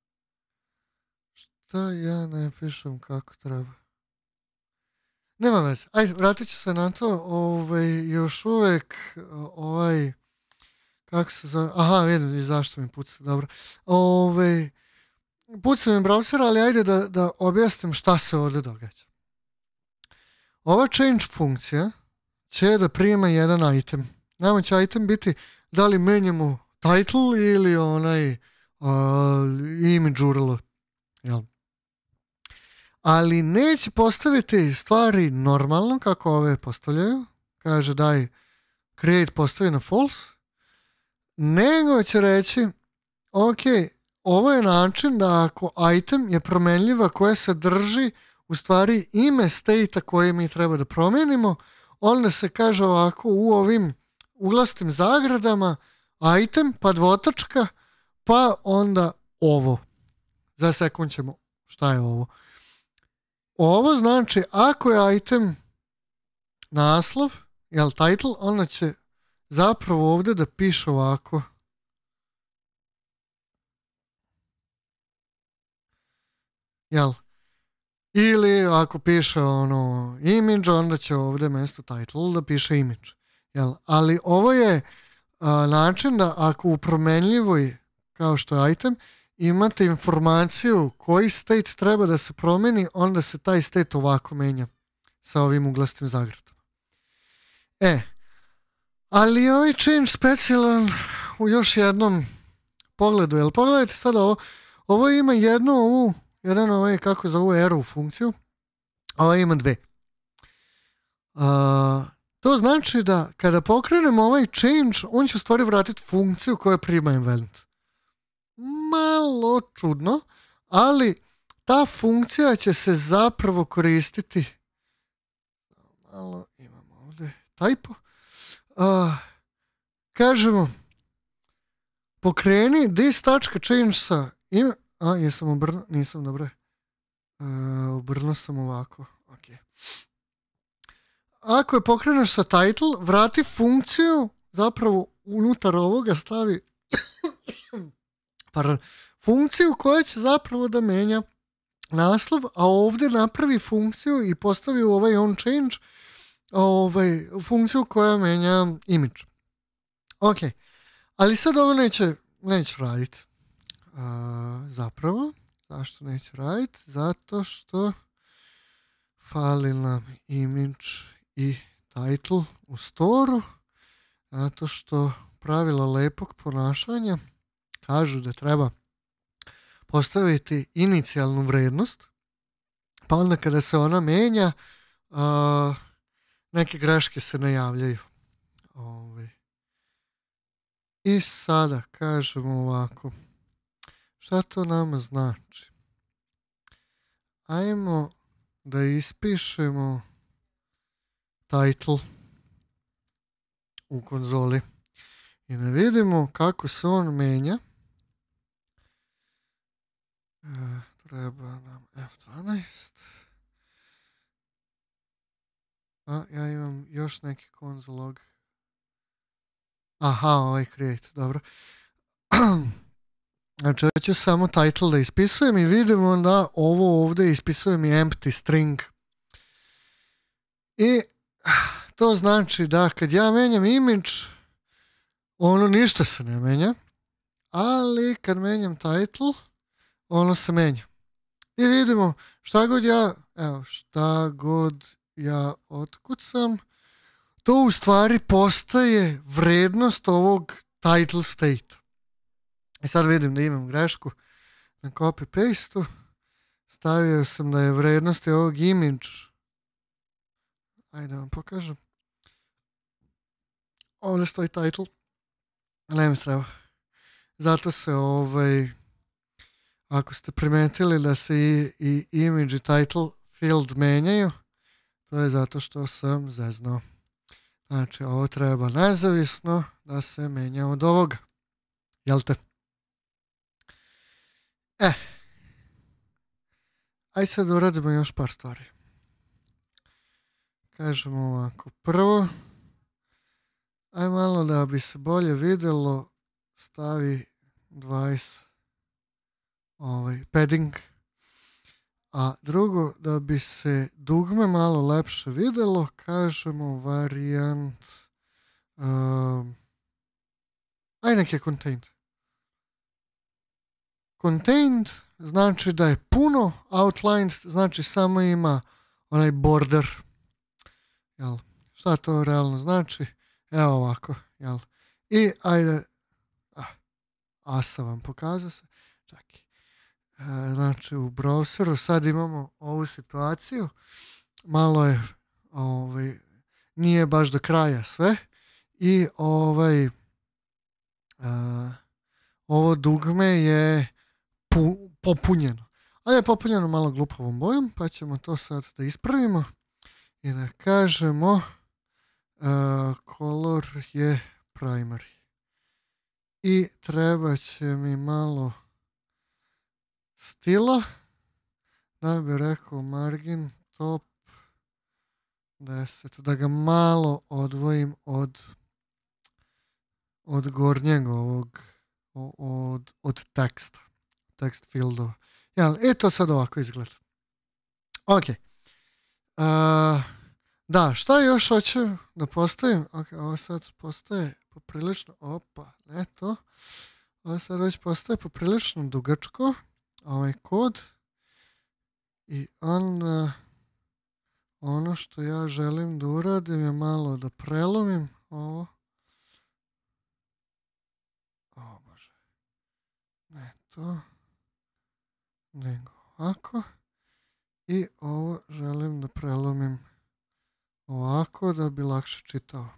Šta ja ne pišem kako treba? Nema veze. Ajde, vratit ću se na to. Ovaj, još uvek ovaj, kako se zove, aha, vidim i zašto mi puca, dobro. Ovaj, puca mi browser, ali ajde da, da objasnim šta se ovdje događa. Ova change funkcija će da prima jedan item. Nama će item biti da li menjamo title ili onaj uh, image U R L. Jel? Ali neće postaviti stvari normalno kako ove postavljaju. Kaže daj create postavi na false. Nego će reći ok, ovo je način da ako item je promenljiva koja se drži u stvari ime state-a koje mi treba da promenimo, onda se kaže ovako u ovim uglastim zagradama item pa dvotačka pa onda ovo. Za sekund ćemo šta je ovo. Ovo znači ako je item naslov, jel title, onda će zapravo ovdje da piše ovako. Jel? Ili ako piše ono image, onda će ovdje mjesto title da piše image. Jel? Ali ovo je a, način da ako u promenljivoj kao što je item imate informaciju koji state treba da se promeni, onda se taj state ovako menja sa ovim uglastim zagradama. E, ali je ovaj change specijalan u još jednom pogledu. Jel pogledajte sada ovo, ovo ima jednu ovu, jedan ovaj, kako za ovu arrow funkciju, a ovo ima dve. Uh, to znači da kada pokrenemo ovaj change, on će u stvari vratiti funkciju koja prima event. Malo čudno, ali ta funkcija će se zapravo koristiti. Malo imamo ovdje typo. Uh, kažemo pokreni this.change sa ime. A, jesam obrnuo? Nisam, dobro. Uh, obrnuo sam ovako. Ok. Ako je pokreneš sa title, vrati funkciju, zapravo unutar ovoga stavi pardon, funkciju koja će zapravo da menja naslov, a ovdje napravi funkciju i postavi u ovaj on change ovaj, funkciju koja menja image. Ok, ali sad ovo neće, neće raditi. Uh, zapravo, zašto neće raditi? Zato što fali nam image i title u storu, zato što pravila lepog ponašanja kažu da treba postaviti inicijalnu vrednost, pa onda kada se ona menja, uh, neke greške se najavljaju. Ove. I sada kažemo ovako, šta to nama znači? Ajmo da ispišemo title u konzoli i da vidimo kako se on menja. E, treba nam F dvanaest. A ja imam još neki konzol log. Aha, ovaj create, dobro. Znači, ja ću samo title da ispisujem i vidimo da ovo ovdje ispisujem i empty string. I to znači da kad ja menjam image, ono ništa se ne menja, ali kad menjam title, ono se menja. I vidimo šta god ja, evo, šta god ja otkucam, to u stvari postaje vrednost ovog title state. I sad vidim da imam grešku na copy paste-u. Stavio sam da je vrednost ovog image. Ajde da vam pokažem. Ovdje stoji title. Ne mi treba. Zato se ovaj, ako ste primetili da se i, i image i title field menjaju, to je zato što sam zeznao. Znači ovo treba nezavisno da se menja od ovoga. Jel te? E. Aj sad uradimo još par stvari. Kažemo ovako. Prvo, aj malo da bi se bolje vidjelo, stavi dvadeset ovaj, padding. A drugo, da bi se dugme malo lepše vidjelo, kažemo varijant um, aj nek je contained. Contained znači da je puno, outlined znači samo ima onaj border. Jel? Šta to realno znači? Evo ovako. Jel? I ajde, ah, asa vam pokaza se. Čaki. E, znači u browseru sad imamo ovu situaciju. Malo je, ovaj, nije baš do kraja sve. I ovaj, a, ovo dugme je pu, popunjeno. Ali je popunjeno malo glupovom bojom, pa ćemo to sad da ispravimo. I da kažemo uh, color je primary. I treba će mi malo stila, da bi rekao margin top deset, da ga malo odvojim od od gornjeg ovog od, od teksta, text fieldova. Jel, i to sad ovako izgleda. Ok. Uh, da, šta još hoću da postavim? Ok, ovo sad postaje poprilično, opa, ne to. Ovo sad već postaje poprilično dugačko, ovaj kod. I onda ono što ja želim da uradim je malo da prelomim ovo. O bože. Ne to. Nego ovako. I ovo želim da prelomim ovako da bi lakše čitao.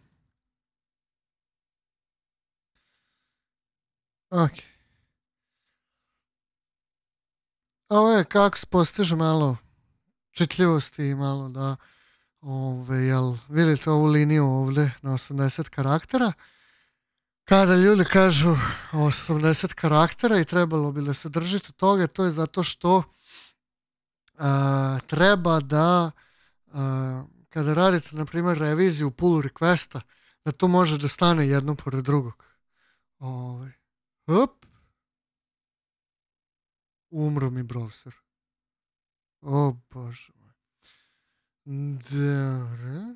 Ok. Ovo je kako se postiže malo čitljivosti i malo da ove, jel, vidite ovu liniju ovdje na osamdeset karaktera. Kada ljudi kažu osamdeset karaktera i trebalo bi da se držite toga, to je zato što a, treba da a, kada radite na primjer reviziju pull requesta, da to može da stane jedno pored drugog. Ove, hop. Umro mi browser. O bože moj. Dobro.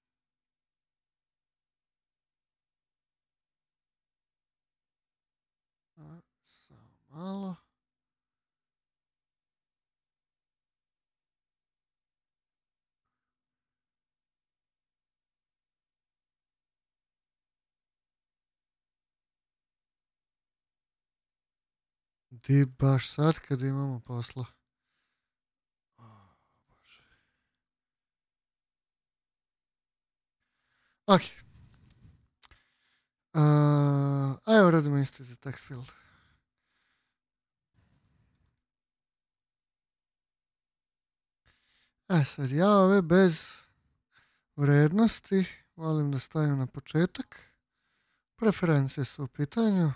Samo malo. Di baš sad kad imamo posla. Ok. Uh, evo radimo isto za text field. E sad ja ove bez vrednosti volim da stavim na početak. Preferencije su u pitanju.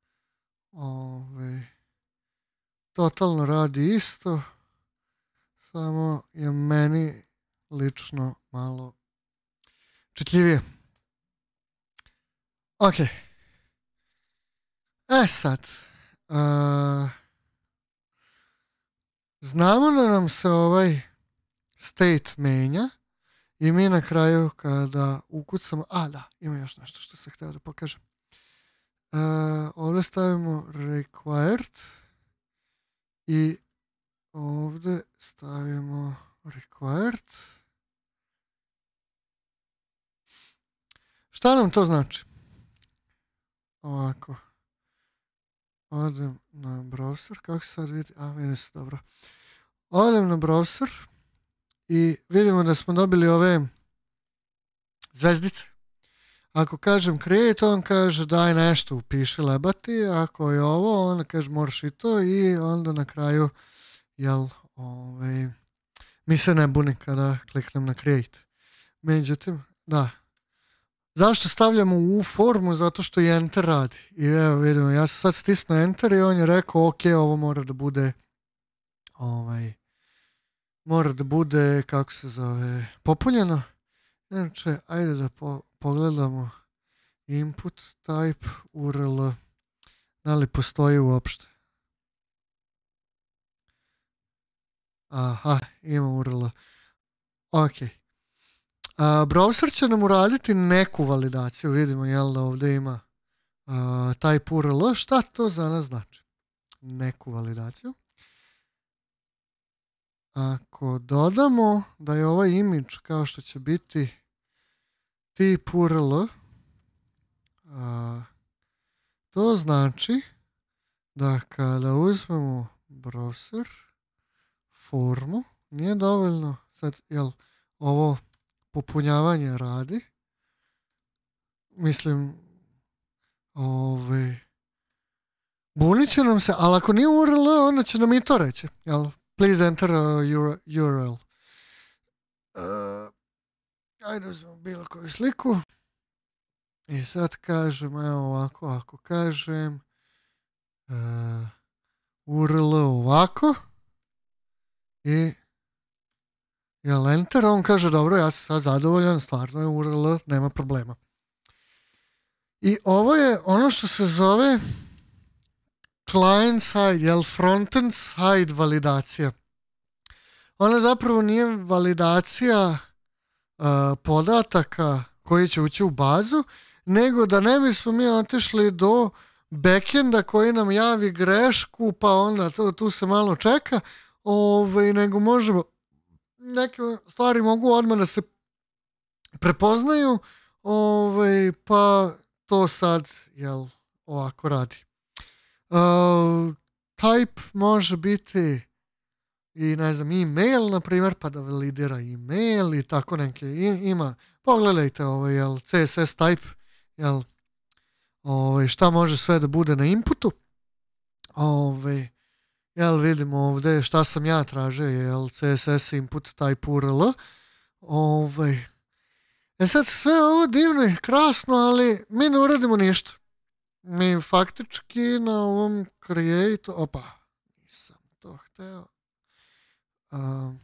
Ove, totalno radi isto. Samo je meni lično malo čitljivije. Ok. E sad. Uh, znamo da nam se ovaj state menja i mi na kraju kada ukucamo... A da, ima još nešto što sam htio da pokažem. Uh, ovdje stavimo required i ovdje stavimo required. Šta nam to znači? Ovako. Odem na browser. Kako se sad vidi? A, vidi se dobro. Odem na browser i vidimo da smo dobili ove zvezdice. Ako kažem create, on kaže daj nešto, upiši lebati. Ako je ovo, onda kaže moraš i to i onda na kraju jel, ovaj, mi se ne buni kada kliknem na create. Međutim, da. Zašto stavljamo u formu? Zato što i enter radi. I evo vidimo, ja sam sad stisnuo enter i on je rekao ok, ovo mora da bude ovaj, mora da bude, kako se zove, popunjeno. Znači, ajde da po, pogledamo input type U R L. Da li postoji uopšte? Aha, ima U R L. Ok. Uh, browser će nam uraditi neku validaciju. Vidimo jel da ovdje ima uh, type U R L. Šta to za nas znači? Neku validaciju. Ako dodamo da je ovaj image kao što će biti tip U R L, uh, to znači da kada uzmemo browser formu, nije dovoljno sad, jel, ovo popunjavanje radi. Mislim, ove, bunit će nam se, ali ako nije U R L, onda će nam i to reći. Jel? Please enter a U R L. Uh, ajde uzmemo bilo koju sliku. I sad kažem, evo ovako, ako kažem uh, U R L ovako i jel enter, on kaže dobro, ja sam sad zadovoljan, stvarno je U R L, nema problema. I ovo je ono što se zove client side, jel frontend side validacija. Ona zapravo nije validacija uh, podataka koji će ući u bazu, nego da ne bismo mi otišli do backenda koji nam javi grešku, pa onda to, tu se malo čeka, ovaj, nego možemo, neke stvari mogu odmah da se prepoznaju, ovaj, pa to sad, jel, ovako radi. Uh, type može biti i ne znam, e-mail, na primjer, pa da validira e-mail i tako neke, I, ima, pogledajte, ovaj, jel, C S S type, jel, ovaj, šta može sve da bude na inputu, ovaj, jel, vidimo ovde šta sam ja tražio, jel, C S S input type U R L, ovaj, e sad sve ovo divno i krasno, ali mi ne uradimo ništa. Mi faktički na ovom create, opa, nisam to hteo, um,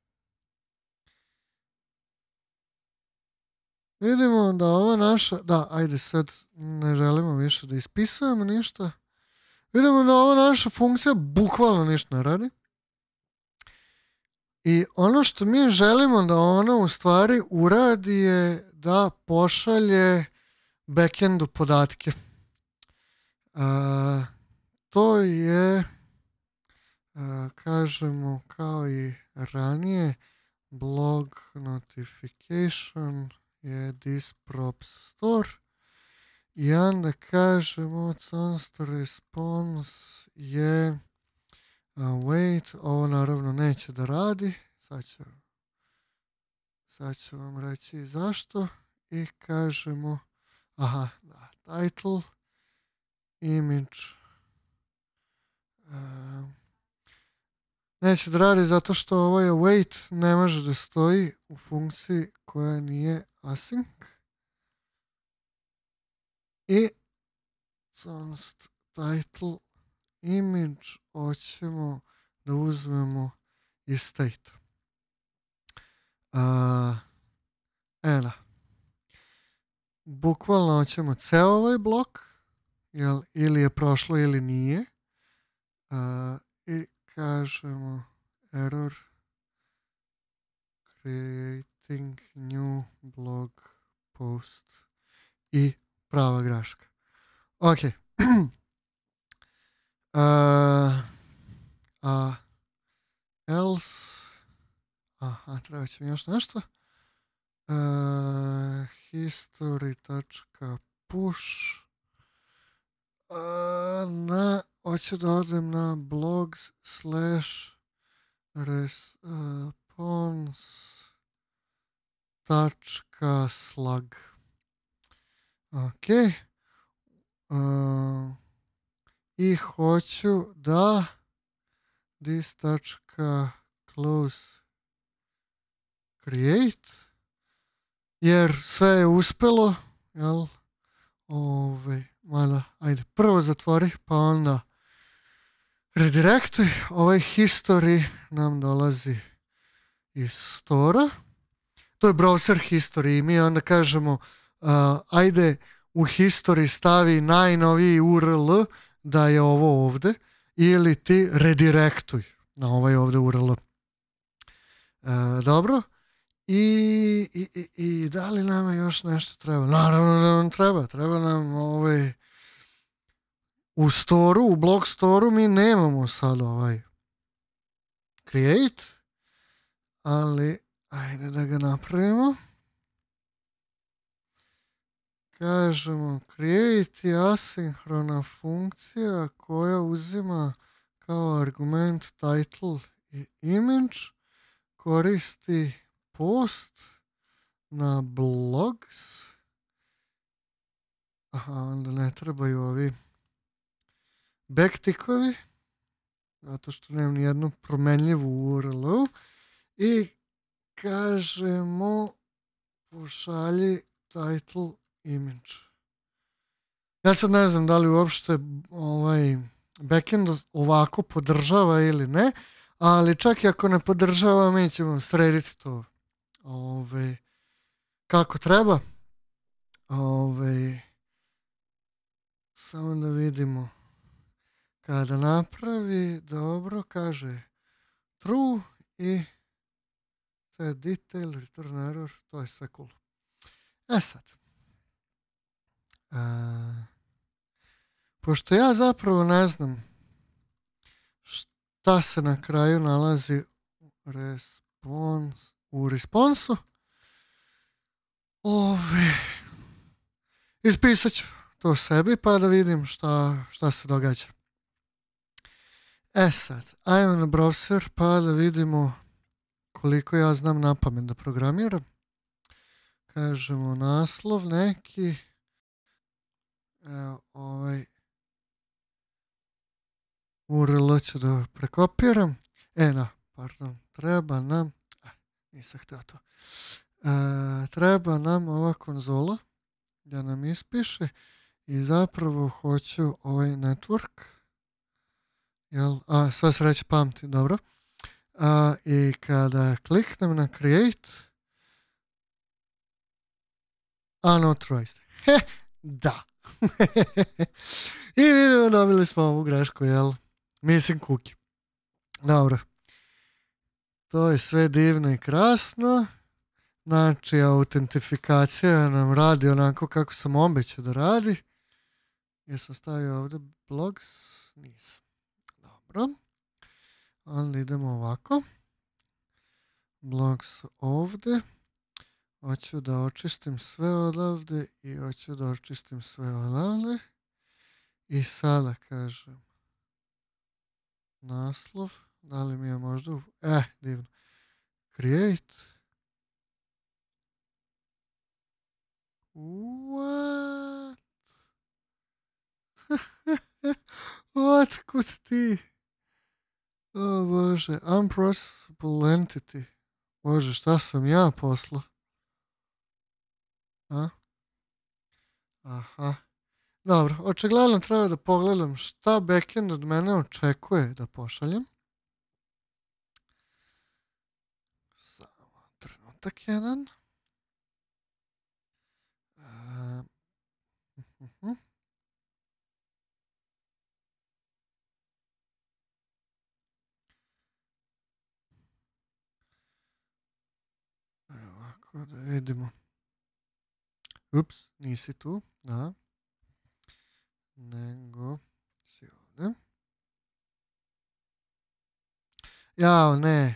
vidimo da ova naša, da, ajde sad ne želimo više da ispisujemo ništa. Vidimo da ova naša funkcija bukvalno ništa ne radi. I ono što mi želimo da ona u stvari uradi je da pošalje backendu podatke. A, to je, a, kažemo kao i ranije, blog notification je this props store i onda kažemo const response je uh, wait, ovo naravno neće da radi, sad ću, sad ću vam reći zašto i kažemo aha, da, title image uh, neće da radi zato što ovo je wait, ne može da stoji u funkciji koja nije async. I const title image hoćemo da uzmemo iz state. Uh, e da. Bukvalno hoćemo ceo ovaj blok, jel, ili je prošlo ili nije. Uh, I kažemo error creating new blog post i prava graška. Ok. uh, a else aha, treba će mi još nešto. Uh, history.push uh, na, hoću da odem na blogs slash response tačka slug. Ok. Uh, I hoću da this tačka close create, jer sve je uspelo, jel? Ove, mada, ajde, prvo zatvori, pa onda redirectuj. Ovaj history nam dolazi iz stora. To je browser history i mi onda kažemo uh, ajde u history stavi najnoviji U R L da je ovo ovde ili ti redirectuj na ovaj ovde U R L. Uh, dobro. I, i, i, i da li nama još nešto treba? Naravno da nam treba. Treba nam ovaj... U storu, u blog storu mi nemamo sad ovaj create, ali ajde da ga napravimo. Kažemo create je asinhrona funkcija koja uzima kao argument title i image, koristi post na blogs. Aha, onda ne trebaju ovi backtikovi, zato što nemam ni jednu promenljivu U R L i kažemo pošalji title image. Ja sad ne znam da li uopšte ovaj backend ovako podržava ili ne, ali čak i ako ne podržava, mi ćemo srediti to ovaj, kako treba. Ovaj, samo da vidimo. Kada napravi, dobro, kaže true i set detail, return error, to je sve cool. E sad. Uh, pošto ja zapravo ne znam šta se na kraju nalazi respons, u responsu, Ove, ispisat ću to sebi pa da vidim šta, šta se događa. E sad, ajmo na browser pa da vidimo koliko ja znam na pamet da programiram. Kažemo naslov neki. Evo ovaj U R L ću da prekopiram. E, na, pardon, treba nam, a, nisam htio to. E, treba nam ova konzola da nam ispiše i zapravo hoću ovaj network. Jel? A, sve sreće pamti, dobro. A, i kada kliknem na create, unauthorized. He, da. I vidimo, dobili smo ovu grešku, jel? Missing cookie. Dobro. To je sve divno i krasno. Znači, autentifikacija nam radi onako kako sam obećao da radi. Jesam stavio ovdje blogs? Nisam. Dobro. Ali idemo ovako. Blogs ovdje. Hoću da očistim sve odavde i hoću da očistim sve odavde. I sada kažem naslov. Da li mi je možda... U... Eh, divno. Create. What? What could ti? O Bože, unprocessable entity. Bože, šta sam ja poslao? A? Aha. Dobro, očigledno treba da pogledam šta backend od mene očekuje da pošaljem. Samo trenutak jedan. Uh, uh-huh. Evo ovako da vidimo. Ups, nisi tu, da. Nego si ovdje. Jao, ne.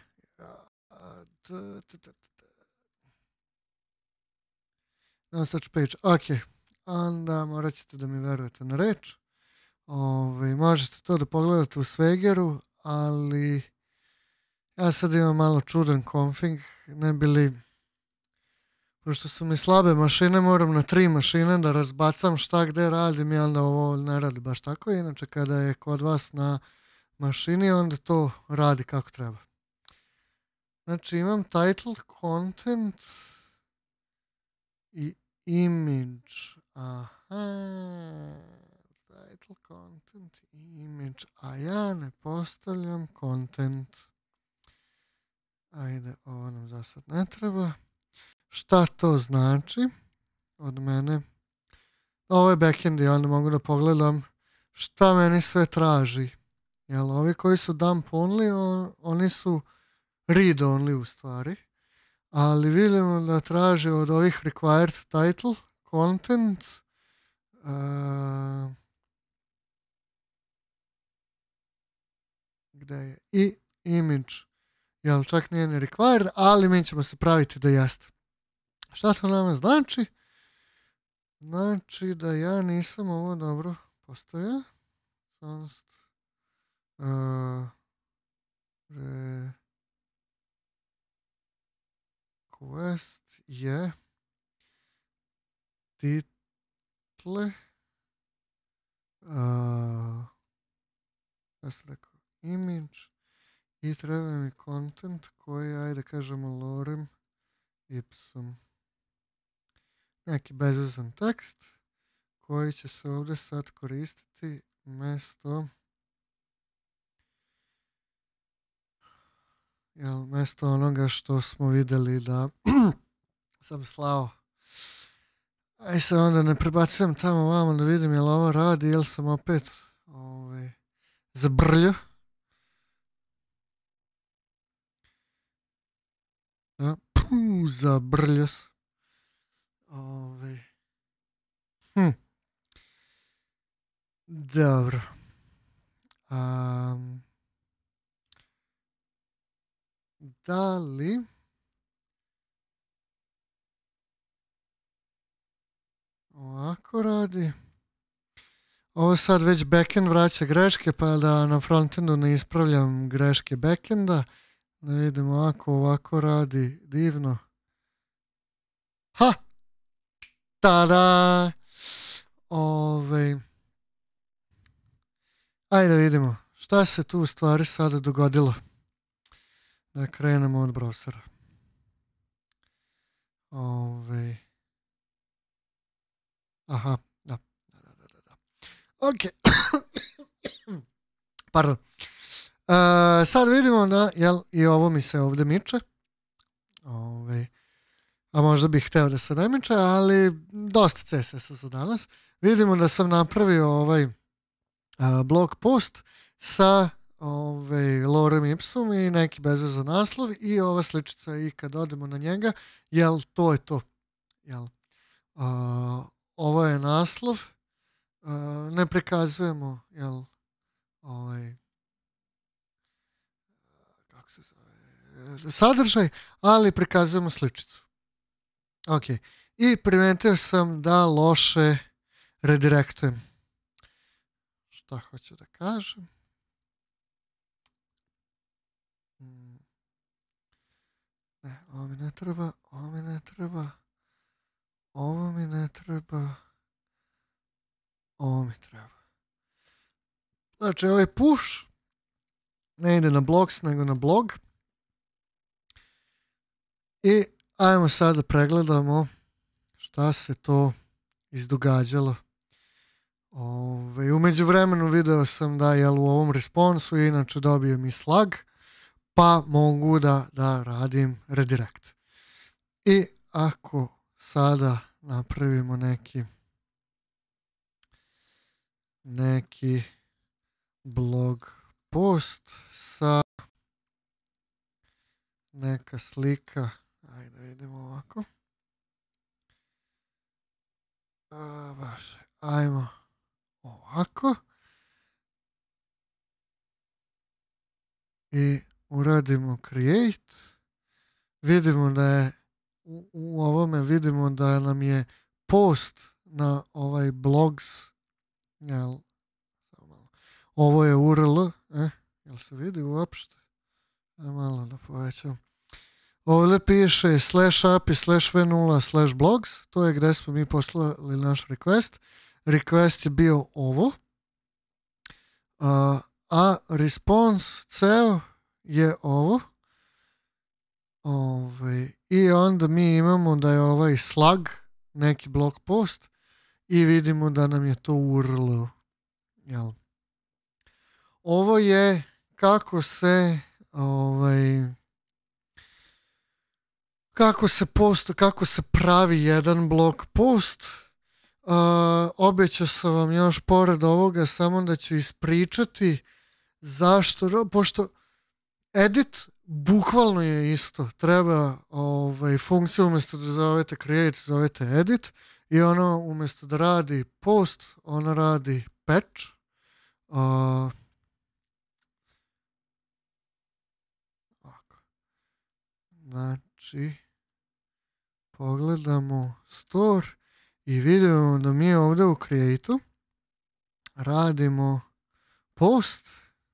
No such page. Ok. Onda morat ćete da mi verujete na reč. Ove, možete to da pogledate u Swaggeru, ali ja sad imam malo čudan config. Ne bi li... Pošto su mi slabe mašine, moram na tri mašine da razbacam šta gde radim i onda ovo ne radi baš tako. Inače, kada je kod vas na mašini, onda to radi kako treba. Znači, imam title, content i image. Aha. Title, content i image. A ja ne postavljam content. Ajde, ovo nam za sad ne treba. Šta to znači od mene? Ovo je backend i onda mogu da pogledam šta meni sve traži. Jel, ovi koji su dump only, on, oni su read only u stvari. Ali vidimo da traži od ovih required title, content, uh, gde je i image. Jel, čak nije ni required, ali mi ćemo se praviti da jeste. Šta to nama znači? Znači da ja nisam ovo dobro postavio. Const, uh, request je title uh, ja sam rekao image i treba mi content koji, ajde kažemo, lorem ipsum. Neki bezvezan tekst koji će se ovdje sad koristiti mesto jel, mesto onoga što smo vidjeli da sam slao. Aj se onda ne prebacujem tamo vamo da vidim jel ovo radi ili sam opet ovaj, zabrljo. Da, puh, zabrljo sam. Ove. Hm. Dobro. Um, da li ovako radi? Ovo sad već backend vraća greške, pa da na frontendu ne ispravljam greške backenda. Da vidimo ovako, ovako radi divno. Ha! Tada! Ove... Ajde vidimo šta se tu u stvari sada dogodilo. Da krenemo od browsera. Ove... Aha, da. Da, da, da, da. Ok. Pardon. Uh, sad vidimo da jel, i ovo mi se ovde miče. Ove... A možda bih hteo da se ne miče, ali dosta C S S-a za danas. Vidimo da sam napravio ovaj uh, blog post sa ovaj, lorem ipsum i neki bezvezan naslov i ova sličica i kad odemo na njega, jel to je to. Jel, uh, ovo je naslov. Uh, ne prikazujemo jel, ovaj, kako se zove, sadržaj, ali prikazujemo sličicu. Ok. I primetio sam da loše redirektujem. Šta hoću da kažem? Ne, ovo mi ne treba, ovo mi ne treba, ovo mi ne treba, ovo mi treba. Znači, ovaj push ne ide na blogs, nego na blog. I ajmo sad da pregledamo šta se to izdogađalo. Ove, umeđu vremenu video sam da jel, u ovom responsu inače dobijem i slag, pa mogu da, da radim redirect. I ako sada napravimo neki neki blog post sa neka slika, ajde vidimo ovako. A, baš, ajmo ovako. I uradimo create. Vidimo da je u, u ovome vidimo da nam je post na ovaj blogs. Jel, ovo je U R L. Eh, jel se vidi uopšte? E, malo da povećam. Ovdje piše slash api slash v nula slash blogs. To je gde smo mi poslali naš request. Request je bio ovo. A, a response ceo je ovo. Ove, I onda mi imamo da je ovaj slug, neki blog post i vidimo da nam je to U R L. Jel? Ovo je kako se ovaj, kako se post, kako se pravi jedan blog post. Uh, obećao sam vam još pored ovoga samo da ću ispričati zašto, pošto edit bukvalno je isto. Treba ovaj, funkciju umjesto da zovete create, zovete edit i ono umjesto da radi post, ona radi patch. Uh, znači, pogledamo store i vidimo da mi ovdje u create-u radimo post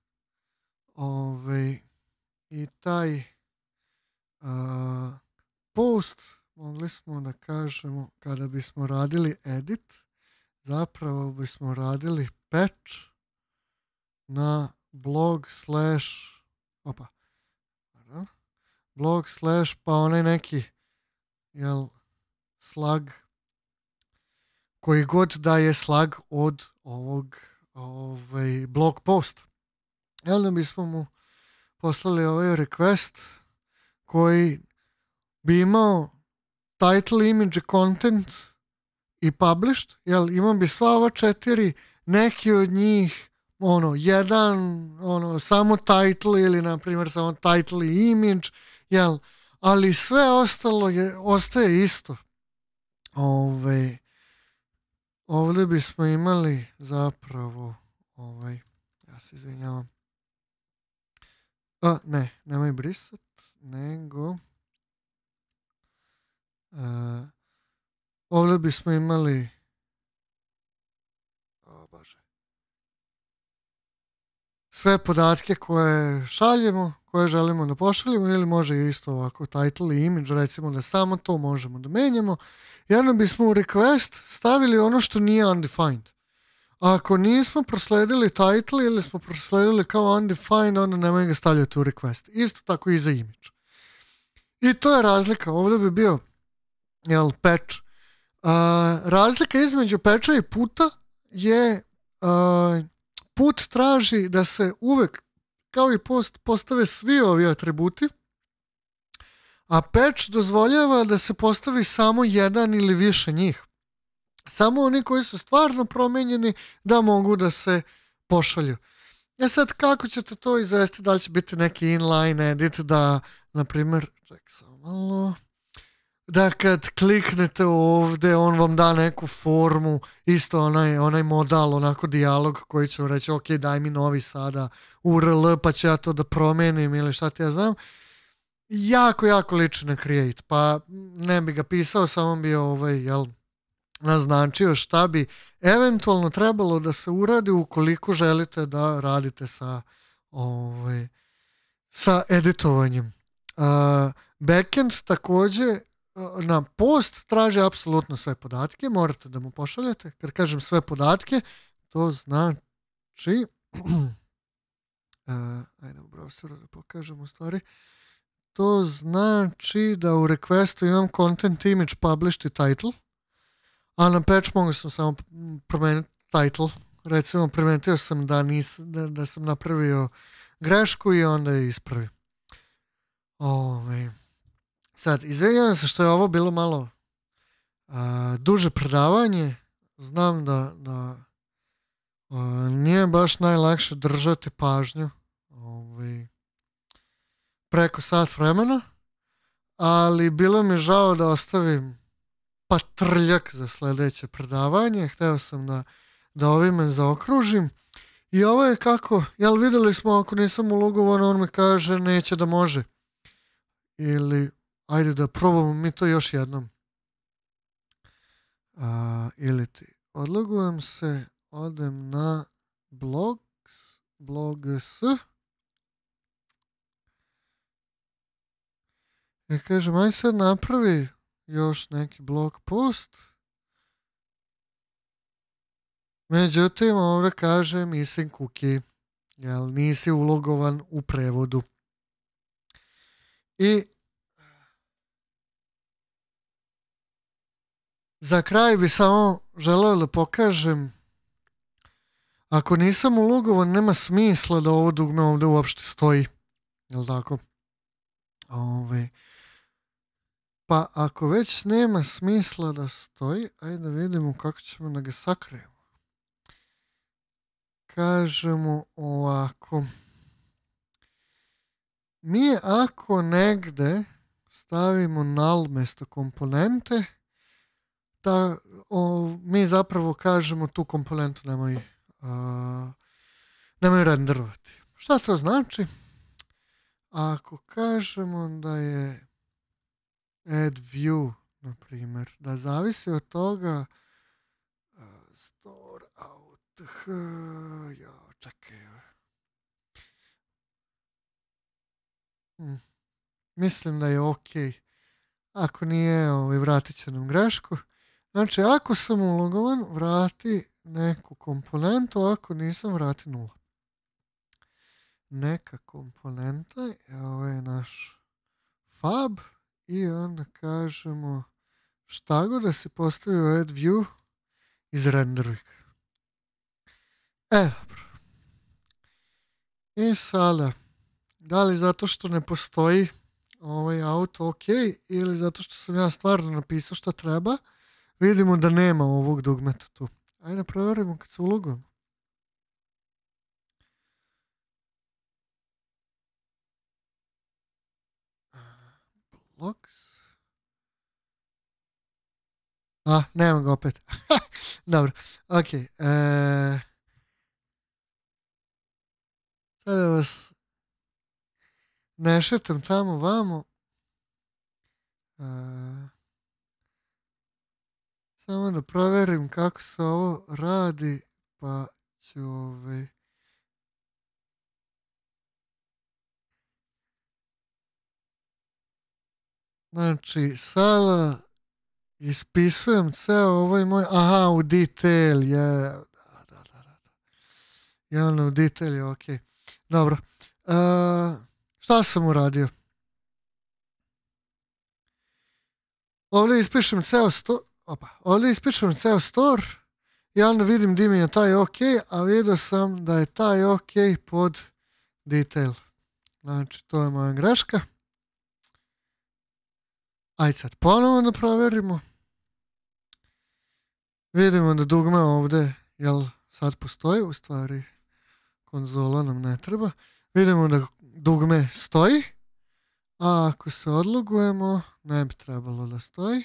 ovaj, i taj uh, post mogli smo da kažemo kada bismo radili edit, zapravo bismo radili patch na blog slash opa, blog slash pa onaj neki jel, slug koji god da je slug od ovog ovaj, blog posta. I onda bismo mu poslali ovaj request koji bi imao title, image, content i published. Jel, imao bi sva ova četiri, neki od njih ono, jedan, ono, samo title ili na primjer samo title i image, jel, ali sve ostalo je, ostaje isto. Ove, ovdje bismo imali zapravo ovaj, ja se izvinjavam. A, ne, nemoj brisat, nego uh, ovdje bismo imali o bože sve podatke koje šaljemo, koje želimo da pošaljemo, ili može isto ovako title i image, recimo da samo to možemo da menjamo. Jedno bismo u request stavili ono što nije undefined. A ako nismo prosledili title ili smo prosledili kao undefined, onda nemoj ga stavljati u request. Isto tako i za image. I to je razlika. Ovdje bi bio jel, patch. Uh, razlika između patcha i puta je uh, put traži da se uvek kao i post postave svi ovi atributi, a patch dozvoljava da se postavi samo jedan ili više njih. Samo oni koji su stvarno promenjeni da mogu da se pošalju. E sad, kako ćete to izvesti? Da li će biti neki inline edit da, na primjer, ček samo malo, da kad kliknete ovde, on vam da neku formu, isto onaj, onaj modal, onako dijalog koji će vam reći, ok, daj mi novi sada U R L, pa ću ja to da promenim ili šta ti ja znam. Jako, jako liči na create, pa ne bi ga pisao, samo bi ovaj, jel, naznačio šta bi eventualno trebalo da se uradi ukoliko želite da radite sa, ovaj, sa editovanjem. Uh, backend takođe na post traži apsolutno sve podatke, morate da mu pošaljete. Kad kažem sve podatke, to znači uh, ajde u browseru da pokažem u stvari. To znači da u requestu imam content, image, published i title, a na patch mogu sam samo promeniti title. Recimo, primetio sam da, nis, da, da sam napravio grešku i onda je ispravio. Ove. Sad, izvinjavam se što je ovo bilo malo a, duže predavanje. Znam da, da a, nije baš najlakše držati pažnju ove, preko sat vremena, ali bilo mi žao da ostavim patrljak za sledeće predavanje. Hteo sam da, da ovime zaokružim. I ovo je kako, jel videli smo, ako nisam ulogovan, on mi kaže neće da može. Ili, ajde da probamo mi to još jednom. A, ili ti odlogujem se, odem na blogs, blogs. I kažem, aj sad napravi još neki blog post. Međutim, ovdje kaže missing cookie, jel nisi ulogovan u prevodu. I za kraj bi samo želeo da pokažem, ako nisam ulogovan, nema smisla da ovo dugme ovdje uopšte stoji. Jel tako? Ove. Pa ako već nema smisla da stoji, ajde da vidimo kako ćemo da ga sakrijemo. Kažemo ovako. Mi ako negde stavimo null mesto komponente, da o, mi zapravo kažemo tu komponentu nemoj, a, nemoj renderovati. Šta to znači? Ako kažemo da je add view, na primjer, da zavisi od toga uh, store out, h, jo, čekaj. Hm. Mislim da je ok. Ako nije, ovaj, vratit će nam grešku. Znači, ako sam ulogovan, vrati neku komponentu, ako nisam, vrati nula. Neka komponenta, ovo je naš fab, i onda kažemo šta god da se postavi u add view, izrenderuj ga. E, dobro. I sada, da li zato što ne postoji ovaj auto ok, ili zato što sam ja stvarno napisao šta treba, vidimo da nema ovog dugmeta tu. Ajde proverimo kad se ulogujemo. Logs. A, nema ga opet. Dobro, ok. E, sada vas ne šetam tamo vamo. E, samo da proverim kako se ovo radi, pa ću ovaj... Znači, sada ispisujem ceo ovaj moj... Aha, u detail je... Da, da, da, da. Javno u detail je ok. Dobro. E, šta sam uradio? Ovdje ispišem ceo sto... Opa. Ovdje ispišem ceo store i onda vidim di mi je taj ok, a vidio sam da je taj ok pod detail. Znači, to je moja greška. Ajde sad ponovo da proverimo. Vidimo da dugme ovdje, jel sad postoji, u stvari konzola nam ne treba. Vidimo da dugme stoji, a ako se odlogujemo, ne bi trebalo da stoji.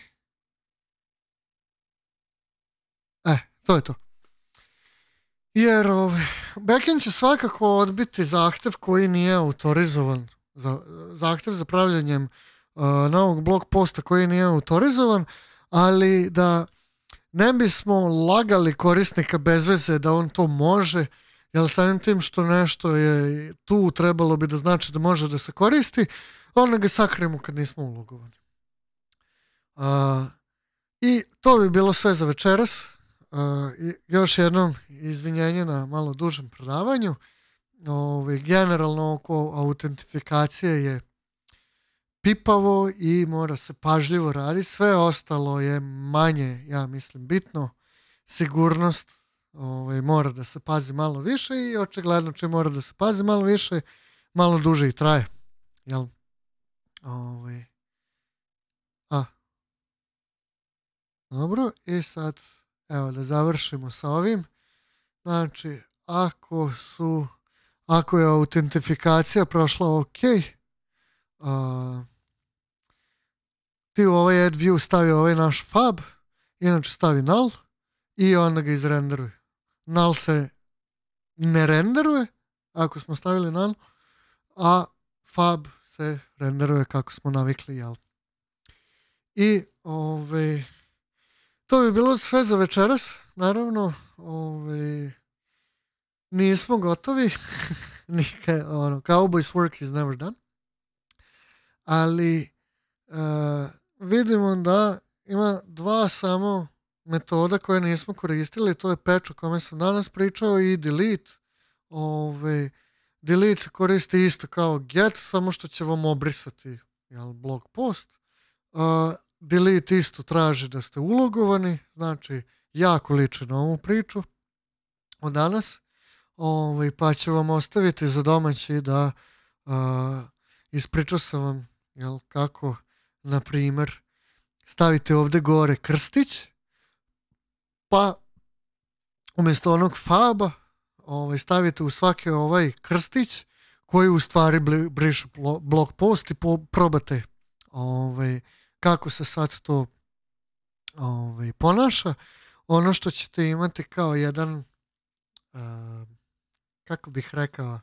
E, to je to. Jer ovaj, backend će svakako odbiti zahtev koji nije autorizovan. Za, zahtev za pravljanjem uh, novog blog posta koji nije autorizovan, ali da ne bismo lagali korisnika bez veze da on to može, jer samim tim što nešto je tu trebalo bi da znači da može da se koristi, onda ga sakrijemo kad nismo ulogovani. Uh, I to bi bilo sve za večeras. Uh, još jednom izvinjenje na malo dužem predavanju. Ove, generalno oko autentifikacije je pipavo i mora se pažljivo raditi. Sve ostalo je manje, ja mislim, bitno. Sigurnost ove, mora da se pazi malo više i očigledno če mora da se pazi malo više, malo duže i traje. Jel? Ove, a. Dobro, i sad evo da završimo sa ovim. Znači, ako su ako je autentifikacija prošla ok, uh, ti u ovaj add view stavi ovaj naš fab, inače stavi null i onda ga izrenderuje. Null se ne renderuje ako smo stavili null, a fab se renderuje kako smo navikli, jel? I ovaj, to bi bilo sve za večeras. Naravno, ovaj, nismo gotovi. Nika, ono, cowboys work is never done. Ali uh, vidimo da ima dva samo metoda koje nismo koristili. To je patch o kome sam danas pričao i delete. Ove, delete se koristi isto kao get, samo što će vam obrisati, jel, blog post. Uh, delete isto traži da ste ulogovani. Znači, jako liči na ovu priču od danas. Ove, pa ću vam ostaviti za domaći da uh, ispričao sam vam, jel, kako, na primjer, stavite ovdje gore krstić, pa umjesto onog faba ovaj, stavite u svaki ovaj krstić koji u stvari briše blog post i po, probate ovaj, kako se sad to ovaj, ponaša. Ono što ćete imati kao jedan uh, kako bih rekao,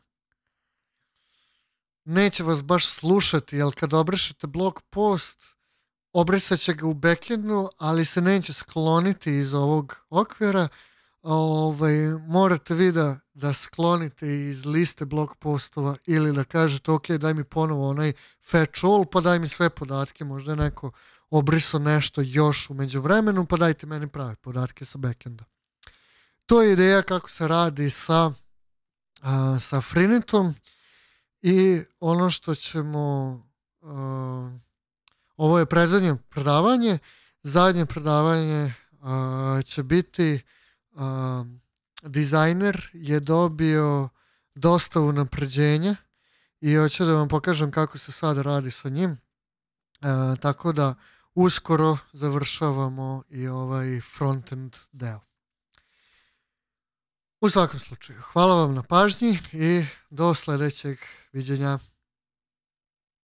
neće vas baš slušati, jer kad obrišete blog post, obrisat će ga u backendu, ali se neće skloniti iz ovog okvira. Ovaj, morate vi da, da sklonite iz liste blog postova ili da kažete ok, daj mi ponovo onaj fetch all, pa daj mi sve podatke, možda je neko obrisao nešto još u međuvremenu, pa dajte meni prave podatke sa backenda. To je ideja kako se radi sa, a, sa Freenitom. I ono što ćemo, uh, ovo je predzadnje predavanje, zadnje predavanje uh, će biti, uh, dizajner je dobio dosta unapređenja i hoću da vam pokažem kako se sad radi sa njim, uh, tako da uskoro završavamo i ovaj frontend deo. U svakom slučaju, hvala vam na pažnji i do sljedećeg viđenja.